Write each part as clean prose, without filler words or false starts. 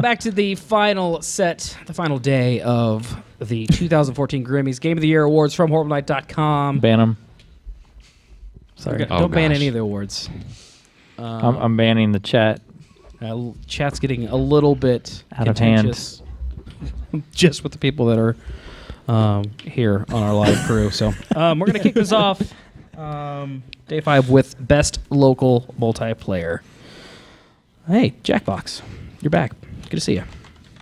back to the final day of the 2014 Grimmys Game of the Year Awards from HorribleNight.com. Ban them. Sorry. Don't ban any of the awards. I'm banning the chat. Chat's getting a little bit out of hand. Just with the people that are here on our live crew. So we're going to kick this off. Day 5 with Best Local Multiplayer. Hey, Jackbox. You're back. Good to see you.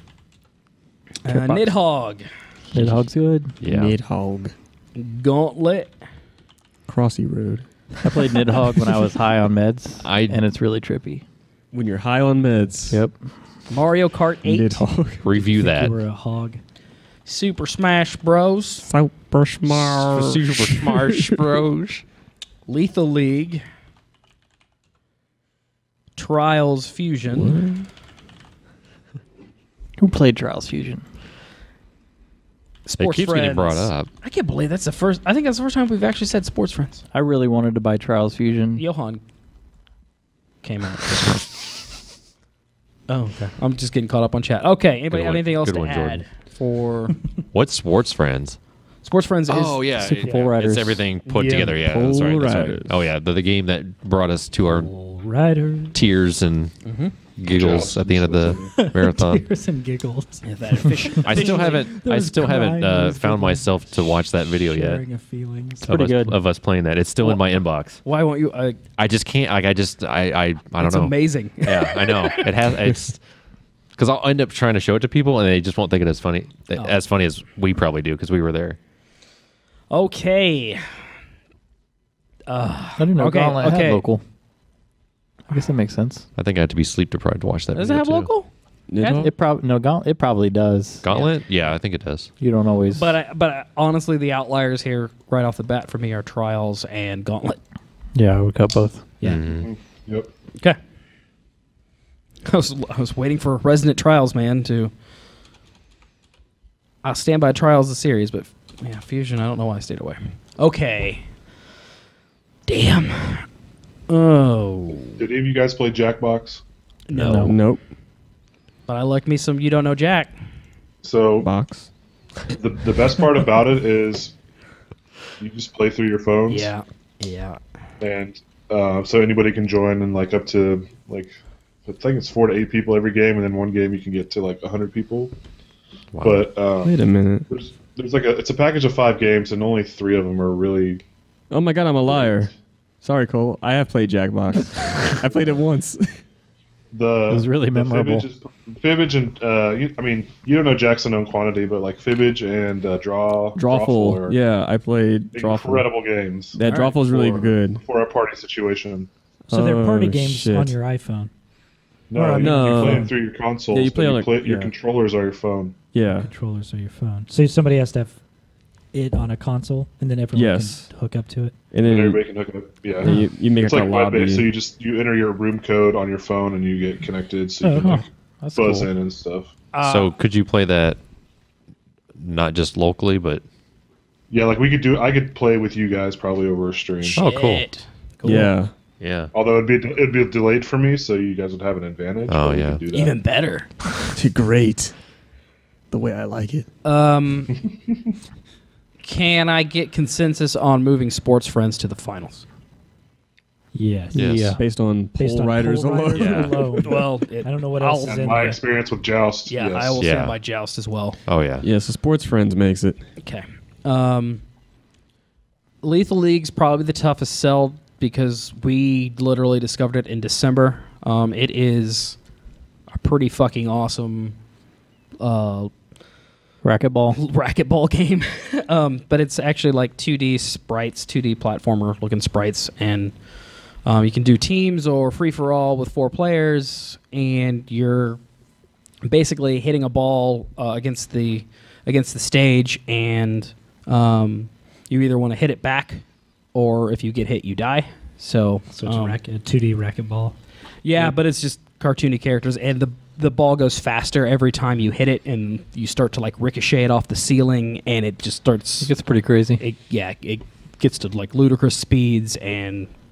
Nidhogg. Nidhogg's good. Yeah. Nidhogg. Gauntlet. Crossy Road. I played Nidhogg when I was high on meds, and it's really trippy. When you're high on meds. Yep. Mario Kart 8. Nidhogg. Review that. You were a hog. Super Smash Bros. Super Smash. Super Smash Bros. Lethal League. Trials Fusion. Who played Trials Fusion? Sports It keeps Friends. getting brought up. I can't believe that's the first. I think that's the first time we've actually said Sports Friends. I really wanted to buy Trials Fusion. Johan came out. Oh, okay. I'm just getting caught up on chat. Okay. Anybody Good have one. anything else Good to one, add Jordan. for What's Sports Friends? Sports Friends? Is Oh, yeah. Super Pole Riders. It's everything put Yeah. together. Yeah, Pole that's right. Riders. Oh, yeah. The game that brought us to our Rider. tears and giggles at the end of the marathon. Tears and giggles. Yeah, that efficient. I still haven't. There I was still haven't crying, there was found giggling, myself to watch that video yet. Sharing of feelings. pretty good. Of us playing that. It's still in my inbox. Why won't you? I just can't. Like I don't It's know. amazing. Yeah, I know. It has. It's because I'll end up trying to show it to people and they just won't think it as funny as we probably do because we were there. Okay. I didn't know Gauntlet had local. I guess that makes sense. I think I had to be sleep deprived to watch that. Does it video have too. local? Nidhogg? It probably does. Gauntlet? Yeah, I think it does. You don't always. But honestly, the outliers here right off the bat for me are Trials and Gauntlet. Yeah, I would cut both. Yeah. Yep. Okay. I was waiting for Resident Trials, man. I'll stand by Trials the series, but yeah, Fusion. I don't know why I stayed away. Okay. Damn. Oh. Did any of you guys play Jackbox? No. Nope. But I like me some You Don't Know Jack. So Box. the best part about it is you just play through your phones. Yeah. Yeah. And so anybody can join, and like up to like I think it's 4 to 8 people every game, and then one game you can get to like 100 people. Wow. But Wait a minute. there's like it's a package of 5 games, and only 3 of them are really. Oh my god, I'm a liar. Sorry, Cole. I have played Jackbox. I played it once. It was really memorable. Fibbage and you don't know Jack's unknown quantity, but like Fibbage and Drawful. are Yeah, I played Drawful. incredible games. That Drawful's really good. For a party situation. So they're party Oh, games shit. on your iPhone. No, No. you play them through your consoles. Yeah, you play but on, like, your yeah. controllers are your phone. Yeah. Controllers or your phone. So somebody has to have it on a console, and then everyone Yes. can hook up to it. And And then everybody can hook up. Yeah. you make It's like like a web-based, lobby. so you enter your room code on your phone and you get connected, so you Oh, can like That's buzz cool. in and stuff. So could you play that not just locally, but Yeah, like I could play with you guys probably over a stream. Oh, cool. Shit. Cool. Yeah. yeah. Although it'd be delayed for me, so you guys would have an advantage. Oh, but we yeah. could do that. Even better. Great. The way I like it. Can I get consensus on moving Sports Friends to the finals? Yes. Yes. Yeah. Based on Based Pole on Riders Pole alone. Riders Yeah. alone. Well, I don't know what else is And in my there. experience with Joust. Yeah, yes. I will Yeah. stand by Joust as well. Oh yeah. Yeah, so Sports Friends makes it. Okay. Lethal League's probably the toughest sell because we literally discovered it in December. It is a pretty fucking awesome Racquetball. racquetball game. But it's actually like 2D sprites, 2D platformer looking sprites, and you can do teams or free-for-all with 4 players, and you're basically hitting a ball against the stage, and you either want to hit it back, or if you get hit, you die. So So it's a 2D racquetball. yeah, but it's just cartoony characters, and the ball goes faster every time you hit it, and you start to like ricochet it off the ceiling, and it just starts. It gets pretty crazy. It gets to like ludicrous speeds, and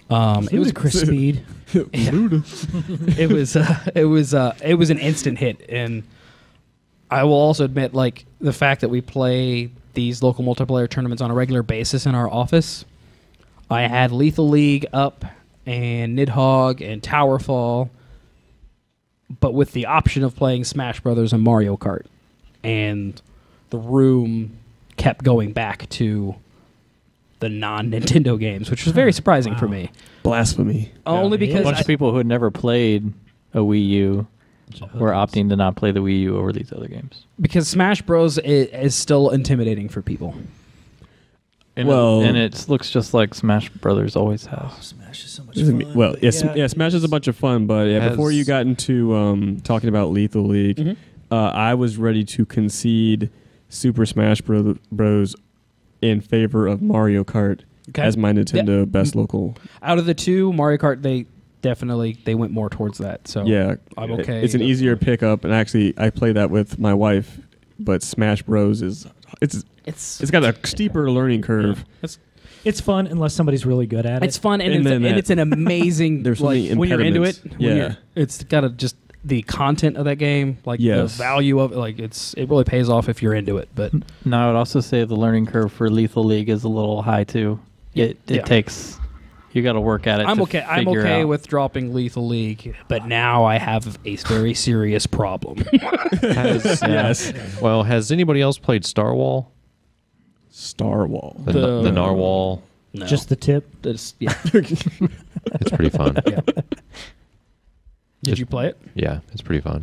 It was Chris Speed. it was an instant hit, and I will also admit, like, the fact that we play these local multiplayer tournaments on a regular basis in our office. I had Lethal League up and Nidhogg and Towerfall, but with the option of playing Smash Brothers and Mario Kart, and the room kept going back to the non-Nintendo games, which was very surprising for me. Blasphemy. Only A because bunch of people who had never played a Wii U were opting to not play the Wii U over these other games. because Smash Bros is still intimidating for people. And it looks just like Smash Brothers always has. Smash is so much Doesn't fun. mean- well, yeah, Smash is a bunch of fun, but before you got into talking about Lethal League, I was ready to concede Super Smash Bros. In favor of Mario Kart as my Nintendo best local. Out of the two, Mario Kart, they went more towards that. So Yeah, I'm okay. It's an easier pickup, and actually, I play that with my wife. But Smash Bros. It's got a steeper learning curve. It's fun unless somebody's really good at it. It's fun, and it's an amazing. There's so many when you're into it. Yeah, it's got the content of that game, like the value of it, like it really pays off if you're into it. But no, I would also say the learning curve for Lethal League is a little high too. It takes, you got to work at it. I'm to okay. I'm figure okay out. with dropping Lethal League, but now I have a very serious problem. Yes. Well, has anybody else played Star Wall? Star Wall. The Narwhal. No. Just the tip. It's pretty fun. Yeah. Did you play it? Yeah, it's pretty fun.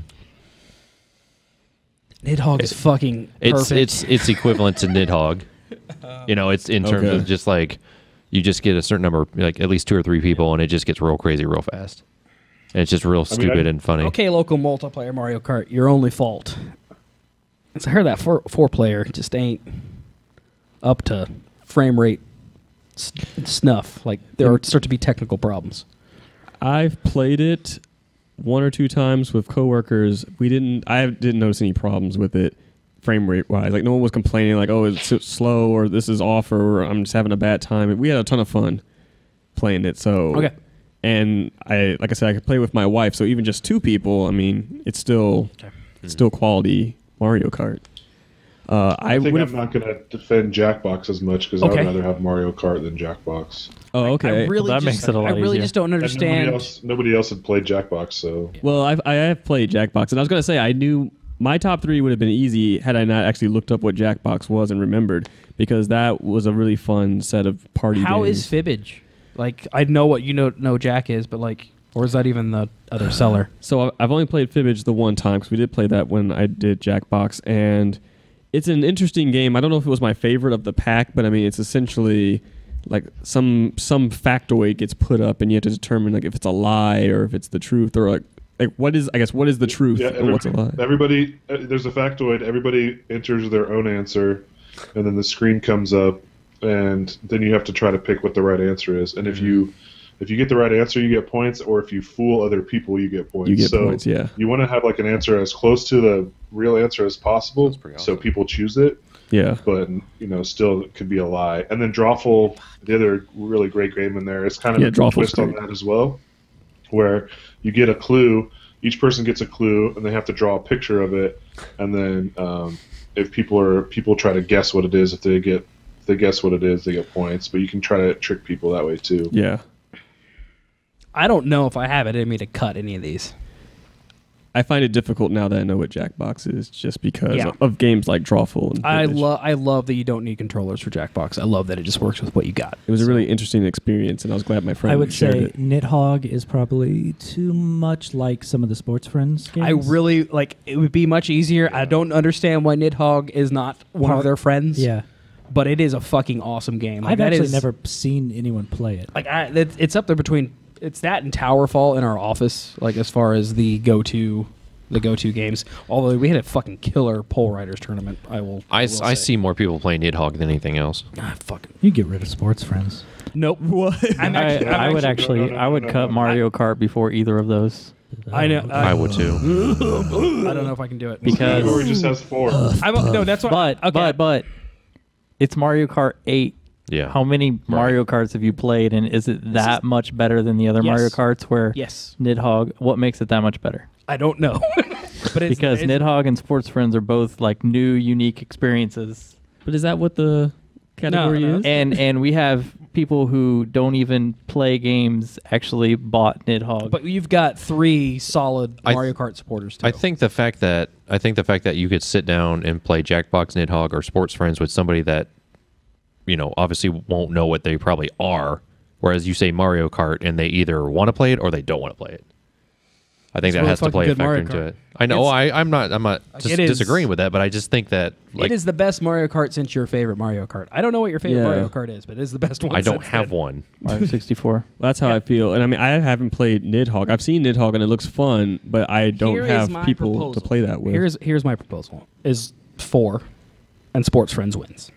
Nidhogg is fucking perfect. It's equivalent to Nidhogg. It's in terms of just like you just get a certain number, like at least 2 or 3 people, and it just gets real crazy real fast. And it's just real stupid and funny. Okay, local multiplayer Mario Kart, your only fault. I heard that 4-player just ain't up to frame rate snuff. Like there start to be technical problems. I've played it 1 or 2 times with coworkers. I didn't notice any problems with it frame rate wise. Like no one was complaining like, oh, it's slow or this is off or I'm just having a bad time. We had a ton of fun playing it. So okay. And I could play with my wife. So even just 2 people, I mean, it's still quality Mario Kart. I think I'm not going to defend Jackbox as much because I would rather have Mario Kart than Jackbox. Oh, okay. That makes it a lot easier. I really just don't understand. Nobody else had played Jackbox, so. Well, I have played Jackbox, and I was going to say I knew my top 3 would have been easy had I not actually looked up what Jackbox was and remembered, because that was a really fun set of party games. How is Fibbage? Like, I know what you know Jack is, but like, or is that even the other seller? So I've only played Fibbage the one time because we did play that when I did Jackbox, and it's an interesting game. I don't know if it was my favorite of the pack, but I mean, it's essentially like some factoid gets put up, and you have to determine like if it's a lie or if it's the truth, or like what is the truth and what's a lie. Everybody, there's a factoid. Everybody enters their own answer, and then the screen comes up, and then you have to try to pick what the right answer is. And if you get the right answer, you get points, or if you fool other people, you get points. You get points, yeah. You want to have like an answer as close to the real answer as possible, so people choose it. Yeah. But still it could be a lie. And then Drawful, the other really great game in there, is kind of a twist on that as well, where you get a clue. Each person gets a clue, and they have to draw a picture of it. And then if people try to guess what it is, if they guess what it is, they get points. But you can try to trick people that way too. Yeah. I don't know if I have it in me to cut any of these. I find it difficult now that I know what Jackbox is, just because of games like Drawful. And I love that you don't need controllers for Jackbox. I love that it just works with what you got. It was a really interesting experience, and I was glad my friend I would shared say it. Nidhogg is probably too much like some of the Sports Friends games. I really like. It would be much easier. I don't understand why Nidhogg is not one of their friends. Yeah. But it is a fucking awesome game. Like, I've actually never seen anyone play it. Like it's up there between it's that and Towerfall in our office. Like as far as the go-to games. Although we had a fucking killer pole riders tournament. I see more people playing Nidhogg than anything else. You get rid of Sports Friends. Nope. What? I would cut Mario Kart before either of those. I know. I would too. I don't know if I can do it because Or he just has 4. no, that's what. But it's Mario Kart 8 Yeah. How many Mario Karts have you played, and is it that much better than the other Mario Karts? Where Nidhogg, what makes it that much better? I don't know, but because Nidhogg and Sports Friends are both like new, unique experiences. But is that what the category is? And we have people who don't even play games actually bought Nidhogg. But you've got 3 solid Mario Kart supporters too. I think the fact that you could sit down and play Jackbox, Nidhogg, or Sports Friends with somebody that, obviously won't know what they probably are, whereas you say Mario Kart and they either want to play it or they don't want to play it. I think that has to play a factor into it. I know. I'm not disagreeing with that, but I just think that it is the best Mario Kart since your favorite Mario Kart. I don't know what your favorite Mario Kart is, but it is the best one. I don't have one. Mario 64. That's how I feel. And I mean, I haven't played Nidhogg. I've seen Nidhogg and it looks fun, but I don't have people to play that with. Here's my proposal: is 4, and Sports Friends wins.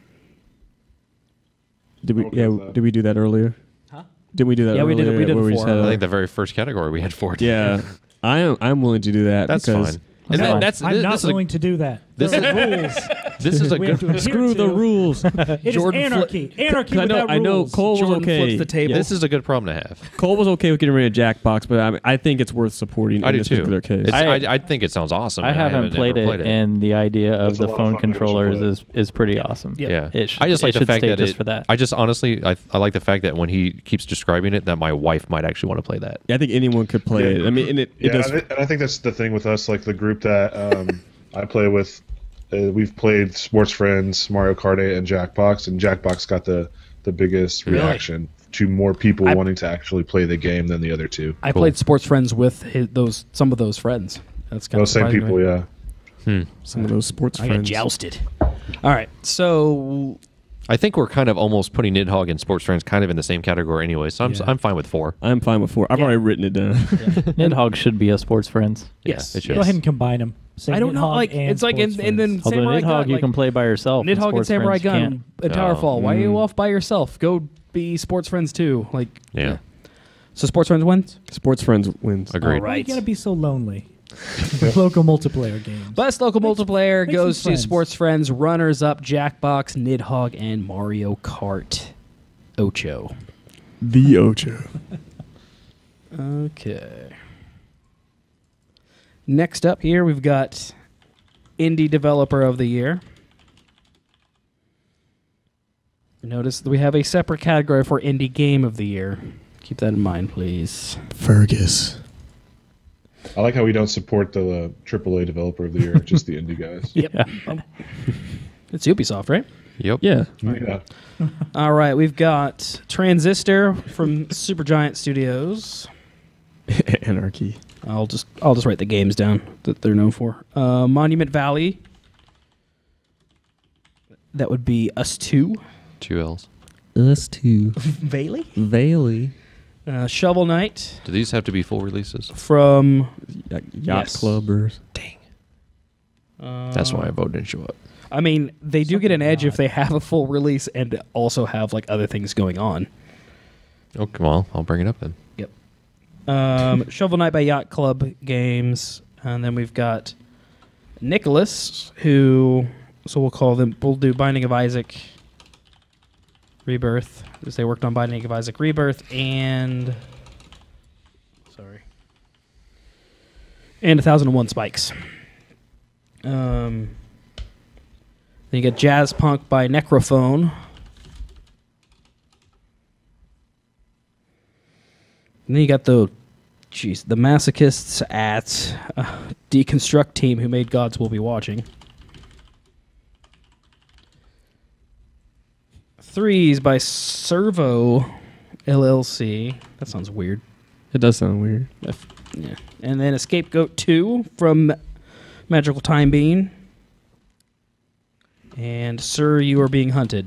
Did we do that earlier? Huh? Did we do that? Yeah, earlier? we did 4. I think the very first category we had 4. Yeah. I'm willing to do that. That's because fine. And I'm not willing to do that. This is rules. This is a good. Screw the rules. It is anarchy. Anarchy without rules. I know Cole was Jordan okay. flips the table. This is a good problem to have. Cole was okay with getting rid of Jackbox, but I think it's worth supporting in this particular case. I think it sounds awesome. I haven't played it, and the idea of the phone controllers is pretty awesome. Yeah. I just like the fact that for that. I just honestly, I like the fact that when he keeps describing it, that my wife might actually want to play that. Yeah, I think anyone could play it. I mean, and it does. And I think that's the thing with us, like the group that I play with. We've played Sports Friends, Mario Kart 8, and Jackbox, and Jackbox got the biggest reaction to more people wanting to actually play the game than the other two. I played Sports Friends with some of those friends. That's kind of same people, yeah. Some of those sports friends. I got jousted. All right, so I think we're kind of almost putting Nidhogg and Sports Friends kind of in the same category anyway, so I'm fine with 4. I'm fine with 4. I've already written it down. Nidhogg should be a Sports Friends. Yes. It should. Go ahead and combine them. I don't know. Like it's like and then although Samurai Nidhogg Gun, you can play by yourself. Nidhogg and Samurai Gun and Towerfall. Why are you off by yourself? Go be Sports Friends too. Like So Sports Friends wins. Sports Friends wins. Agreed. All right. Why you gotta be so lonely? Local multiplayer games. Best local multiplayer make goes some to friends. Sports Friends. Runners up: Jackbox, Nidhogg, and Mario Kart. Ocho. The Ocho. Okay. Next up here, we've got Indie Developer of the Year. Notice that we have a separate category for Indie Game of the Year. Keep that in mind, please. Fergus. I like how we don't support the AAA Developer of the Year, just the indie guys. Yep. It's Ubisoft, right? Yep. Yeah. Yeah. All right, we've got Transistor from Supergiant Studios. Anarchy. I'll just write the games down that they're known for. Monument Valley. That would be Us 2. 2 L's. Us 2. Valley. Shovel Knight. Do these have to be full releases? From Yacht Clubbers. Dang. That's why I voted didn't show up. I mean, they do get an edge if they have a full release and also have like other things going on. Okay, well, I'll bring it up then. Yep. Shovel Knight by Yacht Club Games, and then we've got Nicholas, who we'll do Binding of Isaac Rebirth, because they worked on Binding of Isaac Rebirth and 1001 Spikes. Then you get Jazz Punk by Necrophone. And then you got the masochists at Deconstruct Team who made Gods Will Be Watching. 3s by Servo LLC. That sounds weird. It does sound weird. Yeah. And then Scapegoat 2 from Magical Time Bean. And Sir, You Are Being Hunted.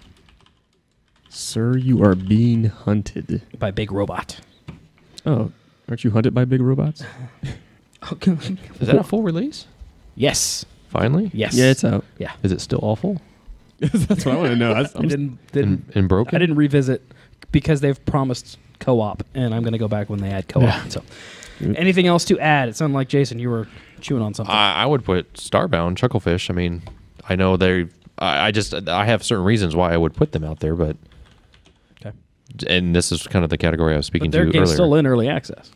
Sir, You Are Being Hunted. By Big Robot. Oh, aren't you hunted by big robots? Is that a full release? Yes. Finally? Yes. Yeah, it's out. Yeah. Is it still awful? That's what I want to know. I didn't broken? I didn't revisit because they've promised co-op, and I'm going to go back when they add co-op. Yeah. So, anything else to add? It sounded like, Jason, you were chewing on something. I would put Starbound, Chucklefish. I mean, I know they I have certain reasons why I would put them out there, but Okay. and this is kind of the category I was speaking But their to game's earlier. still in early access.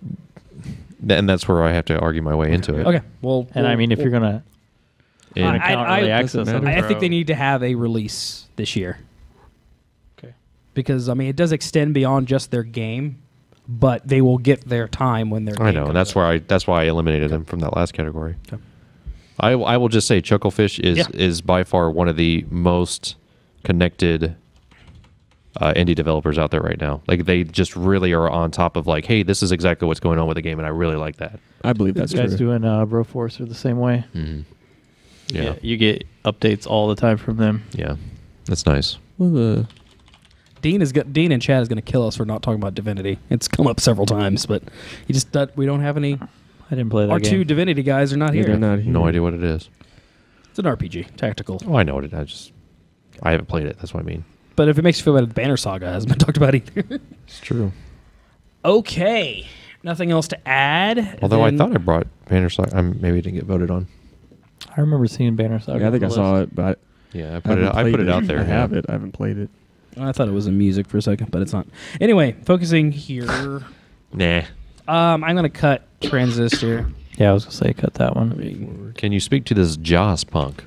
And that's where I have to argue my way into it. Okay. Well, And I mean, if you're gonna And count early access, matter. I think they need to have a release this year. Okay. Because I mean, it does extend beyond just their game, but they will get their time when their game I know, comes and that's out. why that's why I eliminated them from that last category. Okay. I will just say Chucklefish is by far one of the most connected indie developers out there right now. Like they just really are on top of like, hey, this is exactly what's going on with the game, and I really like that. I believe that's guys true. doing Broforce are the same way. Mm-hmm. Yeah. You get updates all the time from them. Yeah, that's nice. Well, the Dean and Chad is going to kill us for not talking about Divinity. It's come up several times, but he just we don't have any. I didn't play that Our game. two Divinity guys are not yeah, here. they're not here. No idea what it is. It's an RPG, tactical. Oh, I know it. I haven't played it. That's what I mean. But if it makes you feel better, the Banner Saga hasn't been talked about either. It's true. Okay. Nothing else to add. Although I Then- thought I brought Banner Saga. Maybe it didn't get voted on. I remember seeing Banner Saga. Yeah, I think I on the saw list. it, but Yeah, I I put it. haven't I put played it out there. I yeah. have it. I haven't played it. I thought it was in music for a second, but it's not. Anyway, focusing here. Nah. I'm going to cut Transistor. Yeah, I was gonna say cut that one. Can you speak to this Joss punk?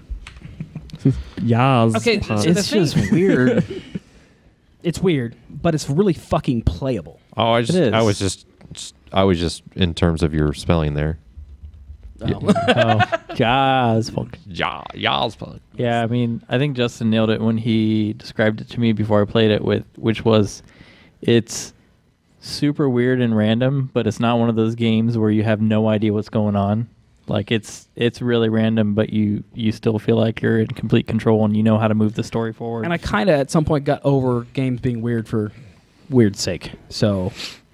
Yas. Okay, punk. so the It's thing- just weird. It's weird, but it's really fucking playable. Oh, is. I was just in terms of your spelling there. Oh. Oh, jazz funk. Joss punk. Yeah, I mean, I think Justin nailed it when he described it to me before I played it, which was, it's super weird and random, but it's not one of those games where you have no idea what's going on. Like it's really random, but you still feel like you're in complete control and you know how to move the story forward. And I kind of at some point got over games being weird for weird's sake. So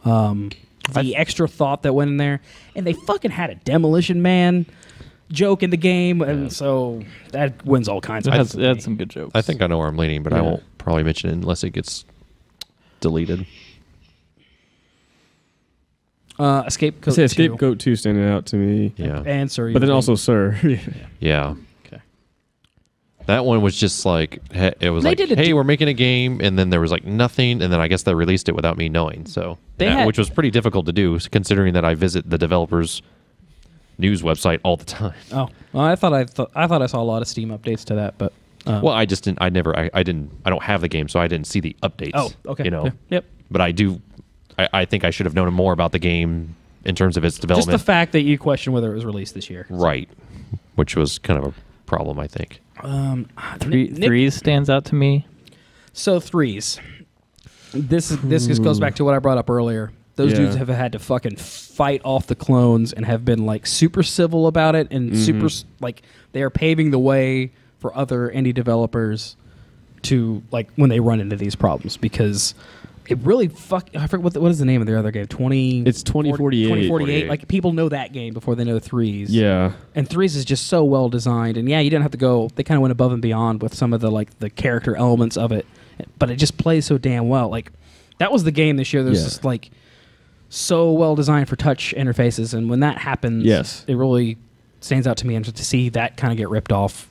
the extra thought that went in there, and they fucking had a Demolition Man joke in the game, and so that wins all kinds of. it had some good jokes. I think I know where I'm leaning, but I Yeah. won't probably mention it unless it gets deleted. Escape I Code say 2. Scapegoat 2 standing out to me. Yeah. And Sir, But then also Sir. Yeah. Okay. That one was just like, it was They like, did a hey, d- we're making a game, and then there was like nothing, and then I guess they released it without me knowing. So, They had- which was pretty difficult to do, considering that I visit the developers' news website all the time. Oh, well, I thought I saw a lot of Steam updates to that, but Well, I just didn't. I don't have the game, so I didn't see the updates. oh, okay, You know. Yeah. Yep. But I do. I think I should have known more about the game in terms of its Just development. the fact that you question whether it was released this year. Right. Which was kind of a problem, I think. Nick- Threes stands out to me. So threes. This just goes back to what I brought up earlier. Those Yeah. dudes have had to fucking fight off the clones and have been like super civil about it and super like they are paving the way for other indie developers to like when they run into these problems because it really I forget what is the name of their other game? It's 2048. 2048. Like people know that game before they know threes. Yeah. And threes is just so well designed, and yeah, you didn't have to go. They kind of went above and beyond with some of the like the character elements of it, but it just plays so damn well. Like that was the game this year that was Yeah. just like so well designed for touch interfaces, and when that happens, Yes. it really stands out to me. And to see that kind of get ripped off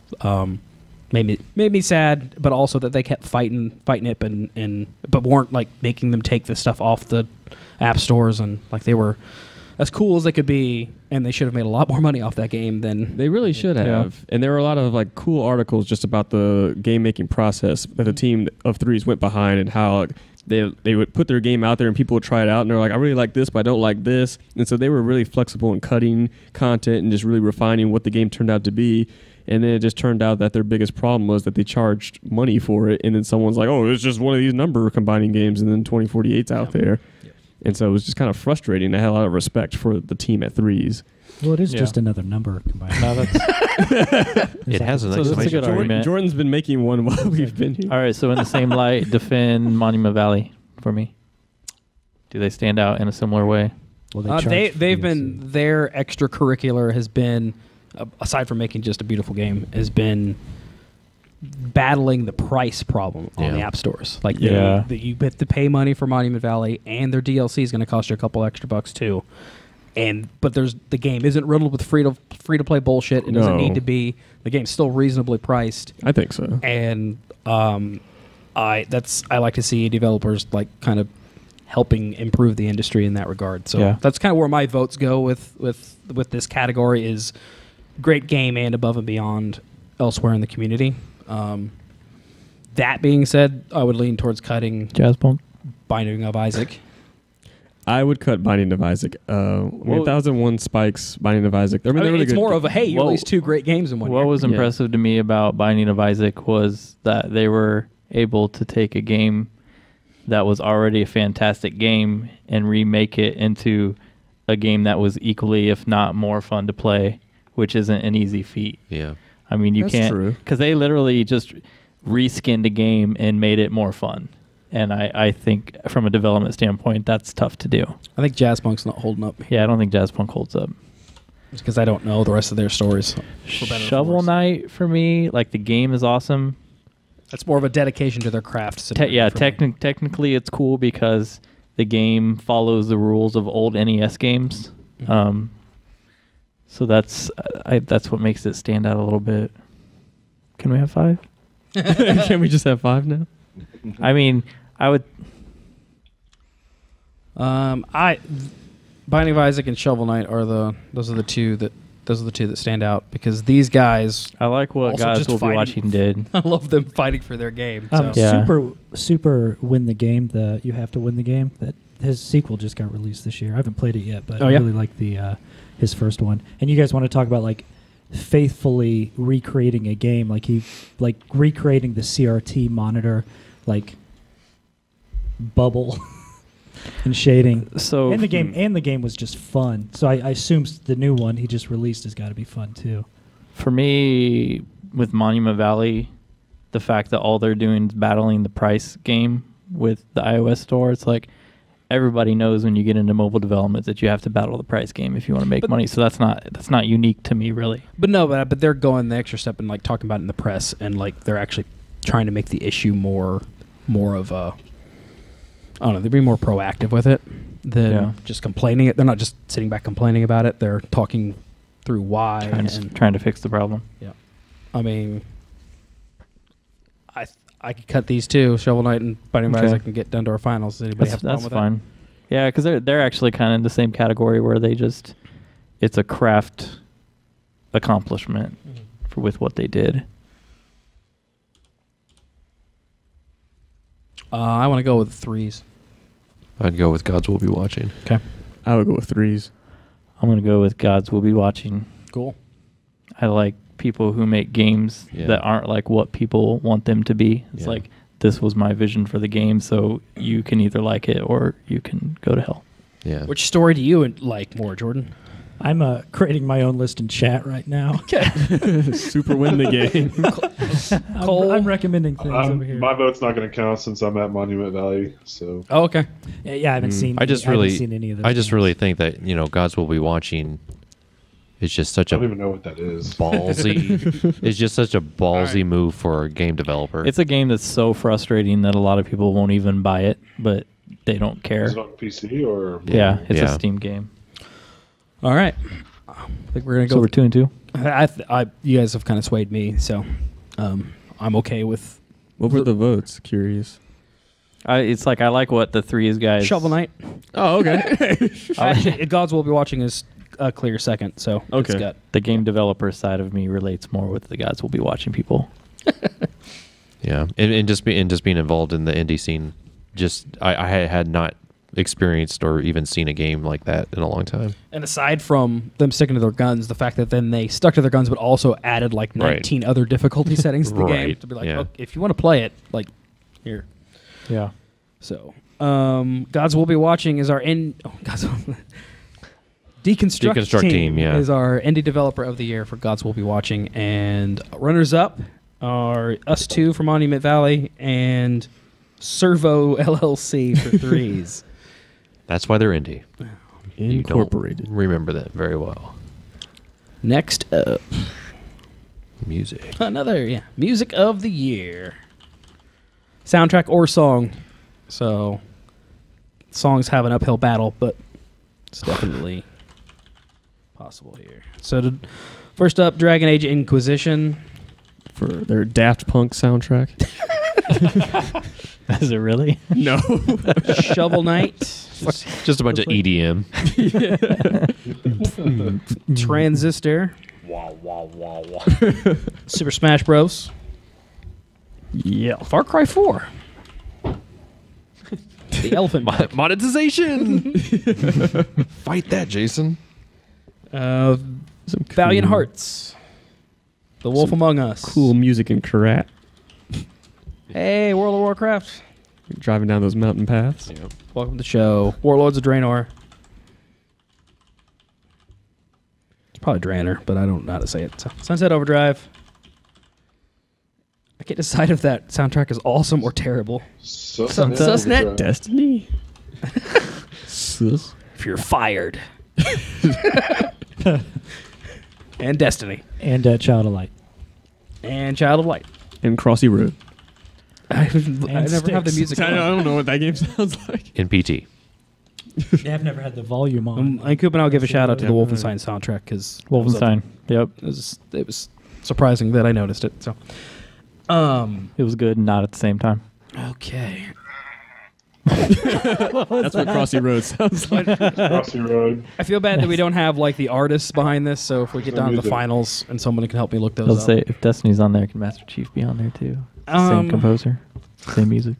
made me sad, but also that they kept fighting it, but weren't like making them take this stuff off the app stores, and like they were as cool as they could be, and they should have made a lot more money off that game than They really should have. And there were a lot of like cool articles just about the game making process that the team of threes went behind and how they would put their game out there and people would try it out and they're like, I really like this, but I don't like this. And so they were really flexible in cutting content and just really refining what the game turned out to be. And then it just turned out that their biggest problem was that they charged money for it. And then someone's like, oh, it's just one of these number combining games. And then 2048's out there. And so it was just kind of frustrating. I had a lot of respect for the team at threes. Well, it is Yeah. just another number combined. No, that's, It has an So that's a exclamation good point. argument. Jordan's been making one while we've been here. all right. So in the same light, defend Monument Valley for me. Do they stand out in a similar way? Well, charge for they've DLC. been their extracurricular has been aside from making just a beautiful game has been battling the price problem on the Yeah. app stores. Like Yeah. you have to pay money for Monument Valley, and their DLC is going to cost you a couple extra bucks too. but the game isn't riddled with free to play bullshit. It doesn't need to be. The game's still reasonably priced. I think so. And I like to see developers like kind of helping improve the industry in that regard. So that's kind of where my votes go with this category is great game and above and beyond elsewhere in the community. That being said, I would lean towards cutting Jazzpunk, Binding of Isaac. I would cut Binding of Isaac. 1001 Spikes, Binding of Isaac. I mean, they're really it's good. more of a, hey, you released 2 great games in one year. What was impressive to me about Binding of Isaac was that they were able to take a game that was already a fantastic game and remake it into a game that was equally, if not more, fun to play, which isn't an easy feat. Yeah. I mean, you That's can't, true. because they literally just reskinned a game and made it more fun. And I think from a development standpoint, that's tough to do. I think Jazzpunk's not holding up. Yeah, I don't think Jazzpunk holds up. Just because I don't know the rest of their stories. Shovel Knight, for me, like the game is awesome. That's more of a dedication to their craft. Technically it's cool because the game follows the rules of old NES games. Mm-hmm. So that's what makes it stand out a little bit. Can we have 5? Can we just have 5 now? I mean, I would. Binding of Isaac and Shovel Knight are those are the two that stand out because these guys. I like what also Guys just Will Be Watching did. I love them fighting for their game. So. Yeah. Super win the game. You have to win the game. That his sequel just got released this year. I haven't played it yet, but I really like his first one. And you guys want to talk about like faithfully recreating a game, like recreating the CRT monitor, like bubble and shading. So and the game was just fun. So I assume the new one he just released has got to be fun too. For me, with Monument Valley, the fact that all they're doing is battling the price game with the iOS store, it's like everybody knows when you get into mobile development that you have to battle the price game if you want to make money. So that's not unique to me, really. But they're going the extra step and like talking about it in the press, and like they're actually trying to make the issue more of a. I don't know. They're being more proactive with it than just complaining. They're not just sitting back complaining about it. They're talking through why trying to fix the problem. Yeah, I mean, I could cut these two, Shovel Knight and Binding of Isaac, and get down to our finals. Does anybody have a problem with fine. Yeah, because they're actually kind of in the same category where it's a craft accomplishment with what they did. I want to go with 3s. I'd go with Gods Will Be Watching. Okay. I would go with 3s. I'm going to go with Gods Will Be Watching. Cool. I like people who make games that aren't like what people want them to be. It's like, this was my vision for the game, so you can either like it or you can go to hell. Yeah. Which story do you like more, Jordan? I'm creating my own list in chat right now. Okay. Super win the game. Cole? I'm recommending things over here. My vote's not going to count since I'm at Monument Valley. So. Oh, okay. Yeah, I haven't seen. I haven't seen any of those. I just games. really think that Gods Will Be Watching. It's just such I don't even know what that is. Ballsy. It's just such a ballsy move for a game developer. It's a game that's so frustrating that a lot of people won't even buy it, but they don't care. Is it on PC or? Yeah, it's a Steam game. All right. I think we're gonna go. So we're 2 and 2. You guys have kind of swayed me, so I'm okay with. What were the votes? Curious. It's like I like what the 3s guys. Shovel Knight. Oh, okay. Actually, Gods Will Be Watching is a clear second. So okay. It's got the game developer side of me relates more with the Gods Will Be Watching people. Yeah, and just being involved in the indie scene. I had not experienced or even seen a game like that in a long time. And aside from them sticking to their guns, the fact that then they stuck to their guns but also added like 19 other difficulty settings to the game to be like, oh, if you want to play it, like here. Yeah. So, Gods Will Be Watching is our Deconstruct team is our indie developer of the year for Gods Will Be Watching, and runners up are us 2 from Monument Valley and Servo LLC for 3s. That's why they're indie. Incorporated. You don't remember that very well. Next up, music. Another music of the year, soundtrack or song. So songs have an uphill battle, but it's definitely possible here. So, first up, Dragon Age Inquisition. For their Daft Punk soundtrack. Is it really? No. Shovel Knight. Just a bunch of EDM. Transistor. Super Smash Bros. Yeah. Far Cry 4. The Elephant Pack. Monetization. Fight that, Jason. Valiant Hearts. The Wolf Among Us. Cool music in Karat. Hey, World of Warcraft. Driving down those mountain paths. Yep. Welcome to the show. Warlords of Draenor. It's probably Draenor, but I don't know how to say it. So, Sunset Overdrive. I can't decide if that soundtrack is awesome or terrible. Susnet. Destiny. Sus. If you're fired. And Destiny. And Child of Light. And Child of Light. And Crossy Road. I never have the music I on. don't know what that game sounds like. In PT. I've never had the volume on. And Coop and I'll give a shout out to the Yeah, Wolfenstein soundtrack because Wolfenstein. Yep. it was surprising that I noticed it. So, It was good and not at the same time. okay. That's what Crossy Road sounds like. Crossy Road. I feel bad that we don't have like the artists behind this. So if we get No down to the music. finals and someone can help me look those Let's up. say if Destiny's on there, can Master Chief be on there too? Same composer, same music.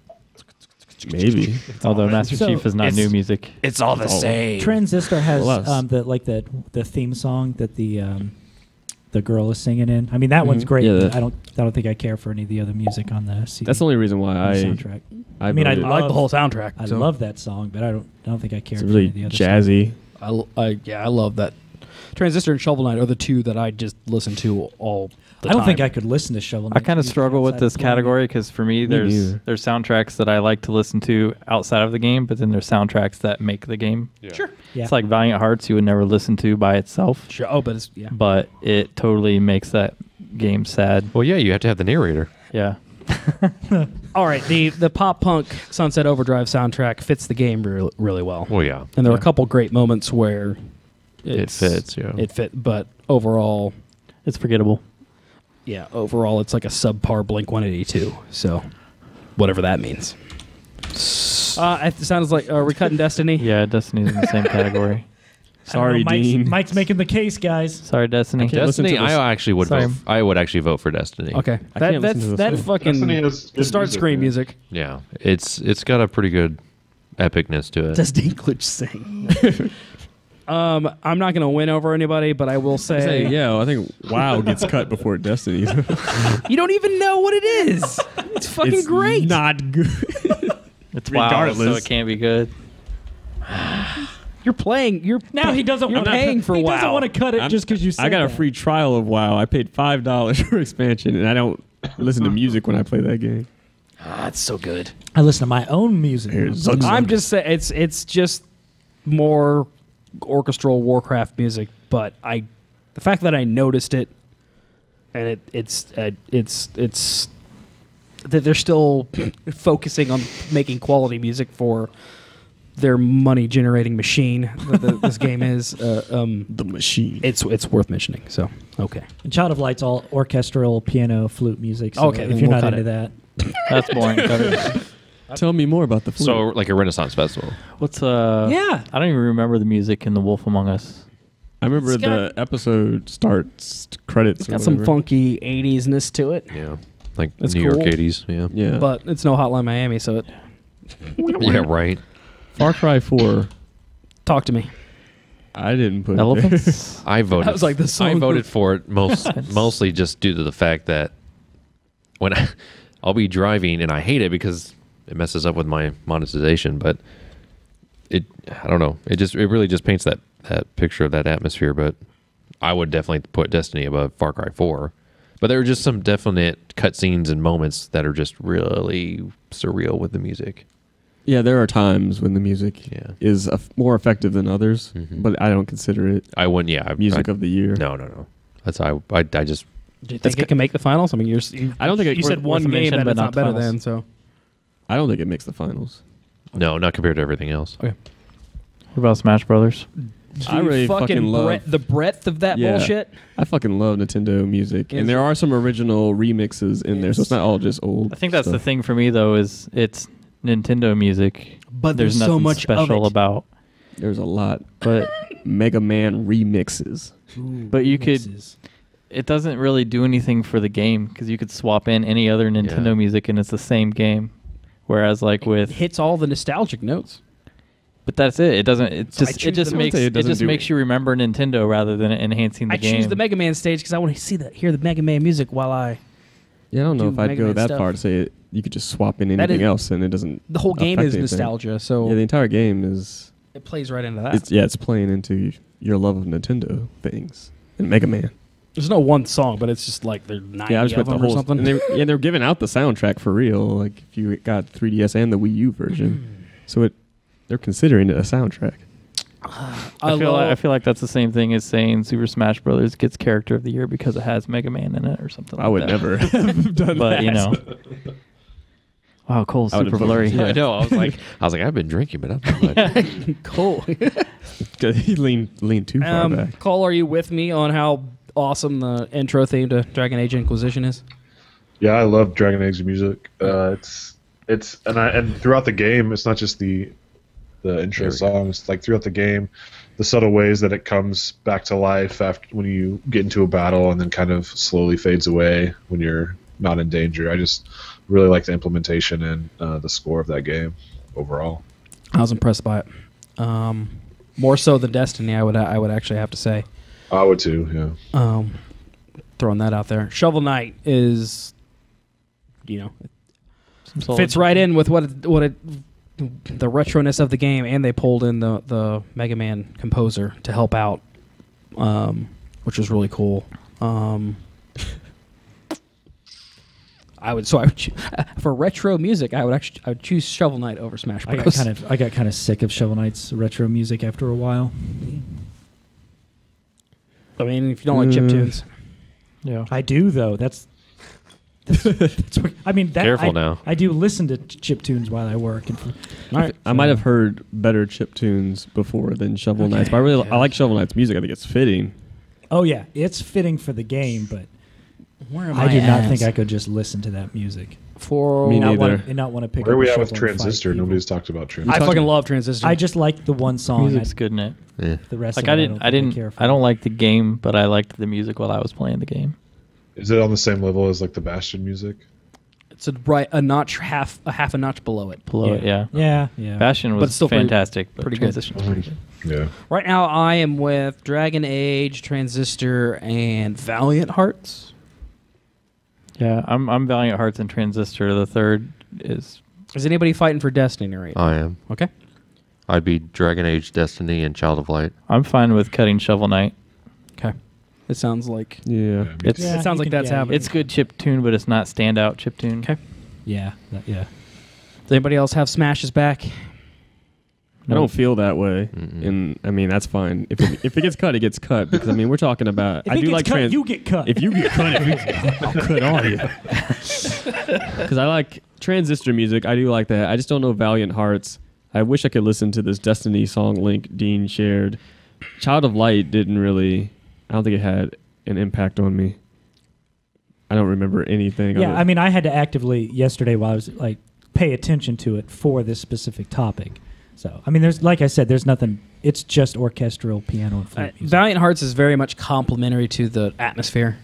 Maybe. Although Master So- Chief is not new music. It's all the same. Transistor has Well, us. the theme song that the girl is singing in. I mean, that one's great. Yeah, but that- I don't think I care for any of the other music on the CD. That's the only reason why on the soundtrack. I mean, I voted. I like the whole soundtrack. I so love that song, but I don't think I care It's for really any of the other jazzy. I love that. Transistor and Shovel Knight are the two that I just listen to all the I don't time. think I could listen to Shovel I Knight kind of music struggle with outside this of playing it. category because for me, there's neither. soundtracks that I like to listen to outside of the game, but then there's soundtracks that make the game. Sure. Yeah. It's like Valiant Hearts you would never listen to by itself, Sure. Oh, but it's yeah. but it totally makes that game sad. Well, yeah, you have to have the narrator. Yeah. All right. The pop punk Sunset Overdrive soundtrack fits the game really well. Well, yeah. And there are Yeah. a couple great moments where It fits, yeah. It fit, but overall, It's forgettable. yeah, overall it's like a subpar Blink 182. So, whatever that means. It sounds like are we cutting Destiny? Yeah, Destiny's in the same category. I don't know, Sorry, Dean. Mike's making the case, guys. Sorry, Destiny. can't listen Destiny, to this. I actually would Sorry. vote. I would actually vote for Destiny. Okay. I can't listen to this That one. fucking Destiny has the good start music, screen man. music. Yeah, it's got a pretty good epicness to it. Does Dinklage sing? I'm not gonna win over anybody, but I will say, Yeah, I think WoW gets cut before Destiny. you don't even know what it is. It's fucking It's great. Not good. It's wild, so Regardless. it can't be good. You're playing. Now he doesn't. You're want paying for He WoW. doesn't want to cut it just because you said I got a that. free trial of WoW. I paid $5 for expansion, and I don't listen to music when I play that game. It's so good. I listen to my own music. Here's Zug Zug. I'm just saying it's just more orchestral Warcraft music, but the fact that I noticed it, and it's that they're still focusing on making quality music for their money generating machine that this game is. The machine. It's worth mentioning. So okay, And Child of Light's all orchestral piano flute music. So Okay, if then you're we'll not cut into it. that, That's boring. Cut it. Tell me more about the flute. So, like a Renaissance festival. What's Yeah. I don't even remember the music in The Wolf Among Us. I remember It's got- the episode starts credits. it's or got some whatever. funky 80s-ness to it, Yeah, like That's New York cool. 80s. Yeah. Yeah, but it's no Hotline Miami, so it Yeah, right. Far Cry 4. talk to me. I didn't put it there. Elephants. I voted. That was like the song. I voted for it mostly just due to the fact that when I'll be driving and I hate it because it messes up with my monetization, but I don't know. It really just paints that picture of that atmosphere. But I would definitely put Destiny above Far Cry 4. But there are just some definite cutscenes and moments that are just really surreal with the music. Yeah, there are times when the music Yeah. is more effective than others, Mhm. but I don't consider it I wouldn't. Yeah, music of the year. No. That's I just. Do you think it can make the finals? I mean, I don't think it- you said worth one a game mention, that but it's not not the better finals. than. So I don't think it makes the finals. No, not compared to everything else. okay. What about Smash Brothers? I really fucking love the breadth of that bullshit. I fucking love Nintendo music, and there are some original remixes in there, so it's not all just old. I think that's the thing for me though, is it's Nintendo music, but there's so nothing much special about. There's a lot, but Mega Man remixes. Ooh, but you could. It doesn't really do anything for the game because you could swap in any other Nintendo music and it's the same game. Whereas like with it hits all the nostalgic notes. But that's it. It doesn't. It just makes you remember Nintendo rather than enhancing the game. I choose the Mega Man stage because I want to hear the Mega Man music while I. Yeah, I don't know if I'd go that far to say you could just swap in anything else and it doesn't. The whole game is nostalgia, so yeah, the entire game is. It plays right into that. It's playing into your love of Nintendo things and Mega Man. There's no one song, but it's just like they're 90 of them or something. And they're giving out the soundtrack for real. Like if you got 3DS and the Wii U version, so they're considering it a soundtrack. I feel like that's the same thing as saying Super Smash Brothers gets Character of the Year because it has Mega Man in it or something. I would never have done but that. You know. Wow, Cole's super blurry. Yeah. I know. I was like, I've been drinking, but I'm not. Cole. He leaned too far back. Cole, are you with me on how awesome the intro theme to Dragon Age Inquisition is? Yeah, I love Dragon Age music. It's and throughout the game, it's not just the intro song. It's like throughout the game, the subtle ways that it comes back to life after when you get into a battle, and then kind of slowly fades away when you're not in danger. I just really like the implementation and the score of that game overall. I was impressed by it. More so than Destiny, I would actually have to say. I would too, yeah. Throwing that out there. Shovel Knight is, fits right in with the retroness of the game, and they pulled in the Mega Man composer to help out, which was really cool. For retro music, I would choose Shovel Knight over Smash Bros. I got kind of sick of Shovel Knight's retro music after a while. I mean, if you don't like chiptunes, yeah, I do though. That's what, I mean. Careful now. I do listen to chiptunes while I work. I might have heard better chiptunes before than Shovel Knight's, but I like Shovel Knight's music. I think it's fitting. Oh yeah, it's fitting for the game, but I do not think I could just listen to that music. Me neither. Not want to pick. Where up are we a at with shovel and Transistor? fight people. Nobody's talked about Transistor. I fucking love Transistor. I just like the one song. Music's good in it. Yeah. The rest Like of it, I don't like the game, but I liked the music while I was playing the game. Is it on the same level as like the Bastion music? It's a notch, half a notch below it. Yeah. Bastion was still fantastic, pretty but good. Transition was pretty good. Yeah. Right now, I am with Dragon Age, Transistor, and Valiant Hearts. Yeah, I'm Valiant Hearts and Transistor. The third is anybody fighting for Destiny right now? I am. Okay. I'd be Dragon Age, Destiny, and Child of Light. I'm fine with cutting Shovel Knight. Okay. It sounds like Yeah. it sounds like that's happening. It's good chip tune, but it's not standout chip tune. Okay. Yeah. Does anybody else have Smashes back? I don't feel that way, and I mean that's fine. If it gets cut, it gets cut. Because I mean we're talking about. If you get cut. If you get cut, I'll cut all you. Because I like Transistor music. I do like that. I just don't know Valiant Hearts. I wish I could listen to this Destiny song Link Dean shared. Child of Light didn't really. I don't think it had an impact on me. I don't remember anything. Yeah, I mean I had to actively yesterday while I was like pay attention to it for this specific topic. So, I mean, like I said, there's nothing. It's just orchestral piano and flute music. Valiant Hearts is very much complementary to the atmosphere,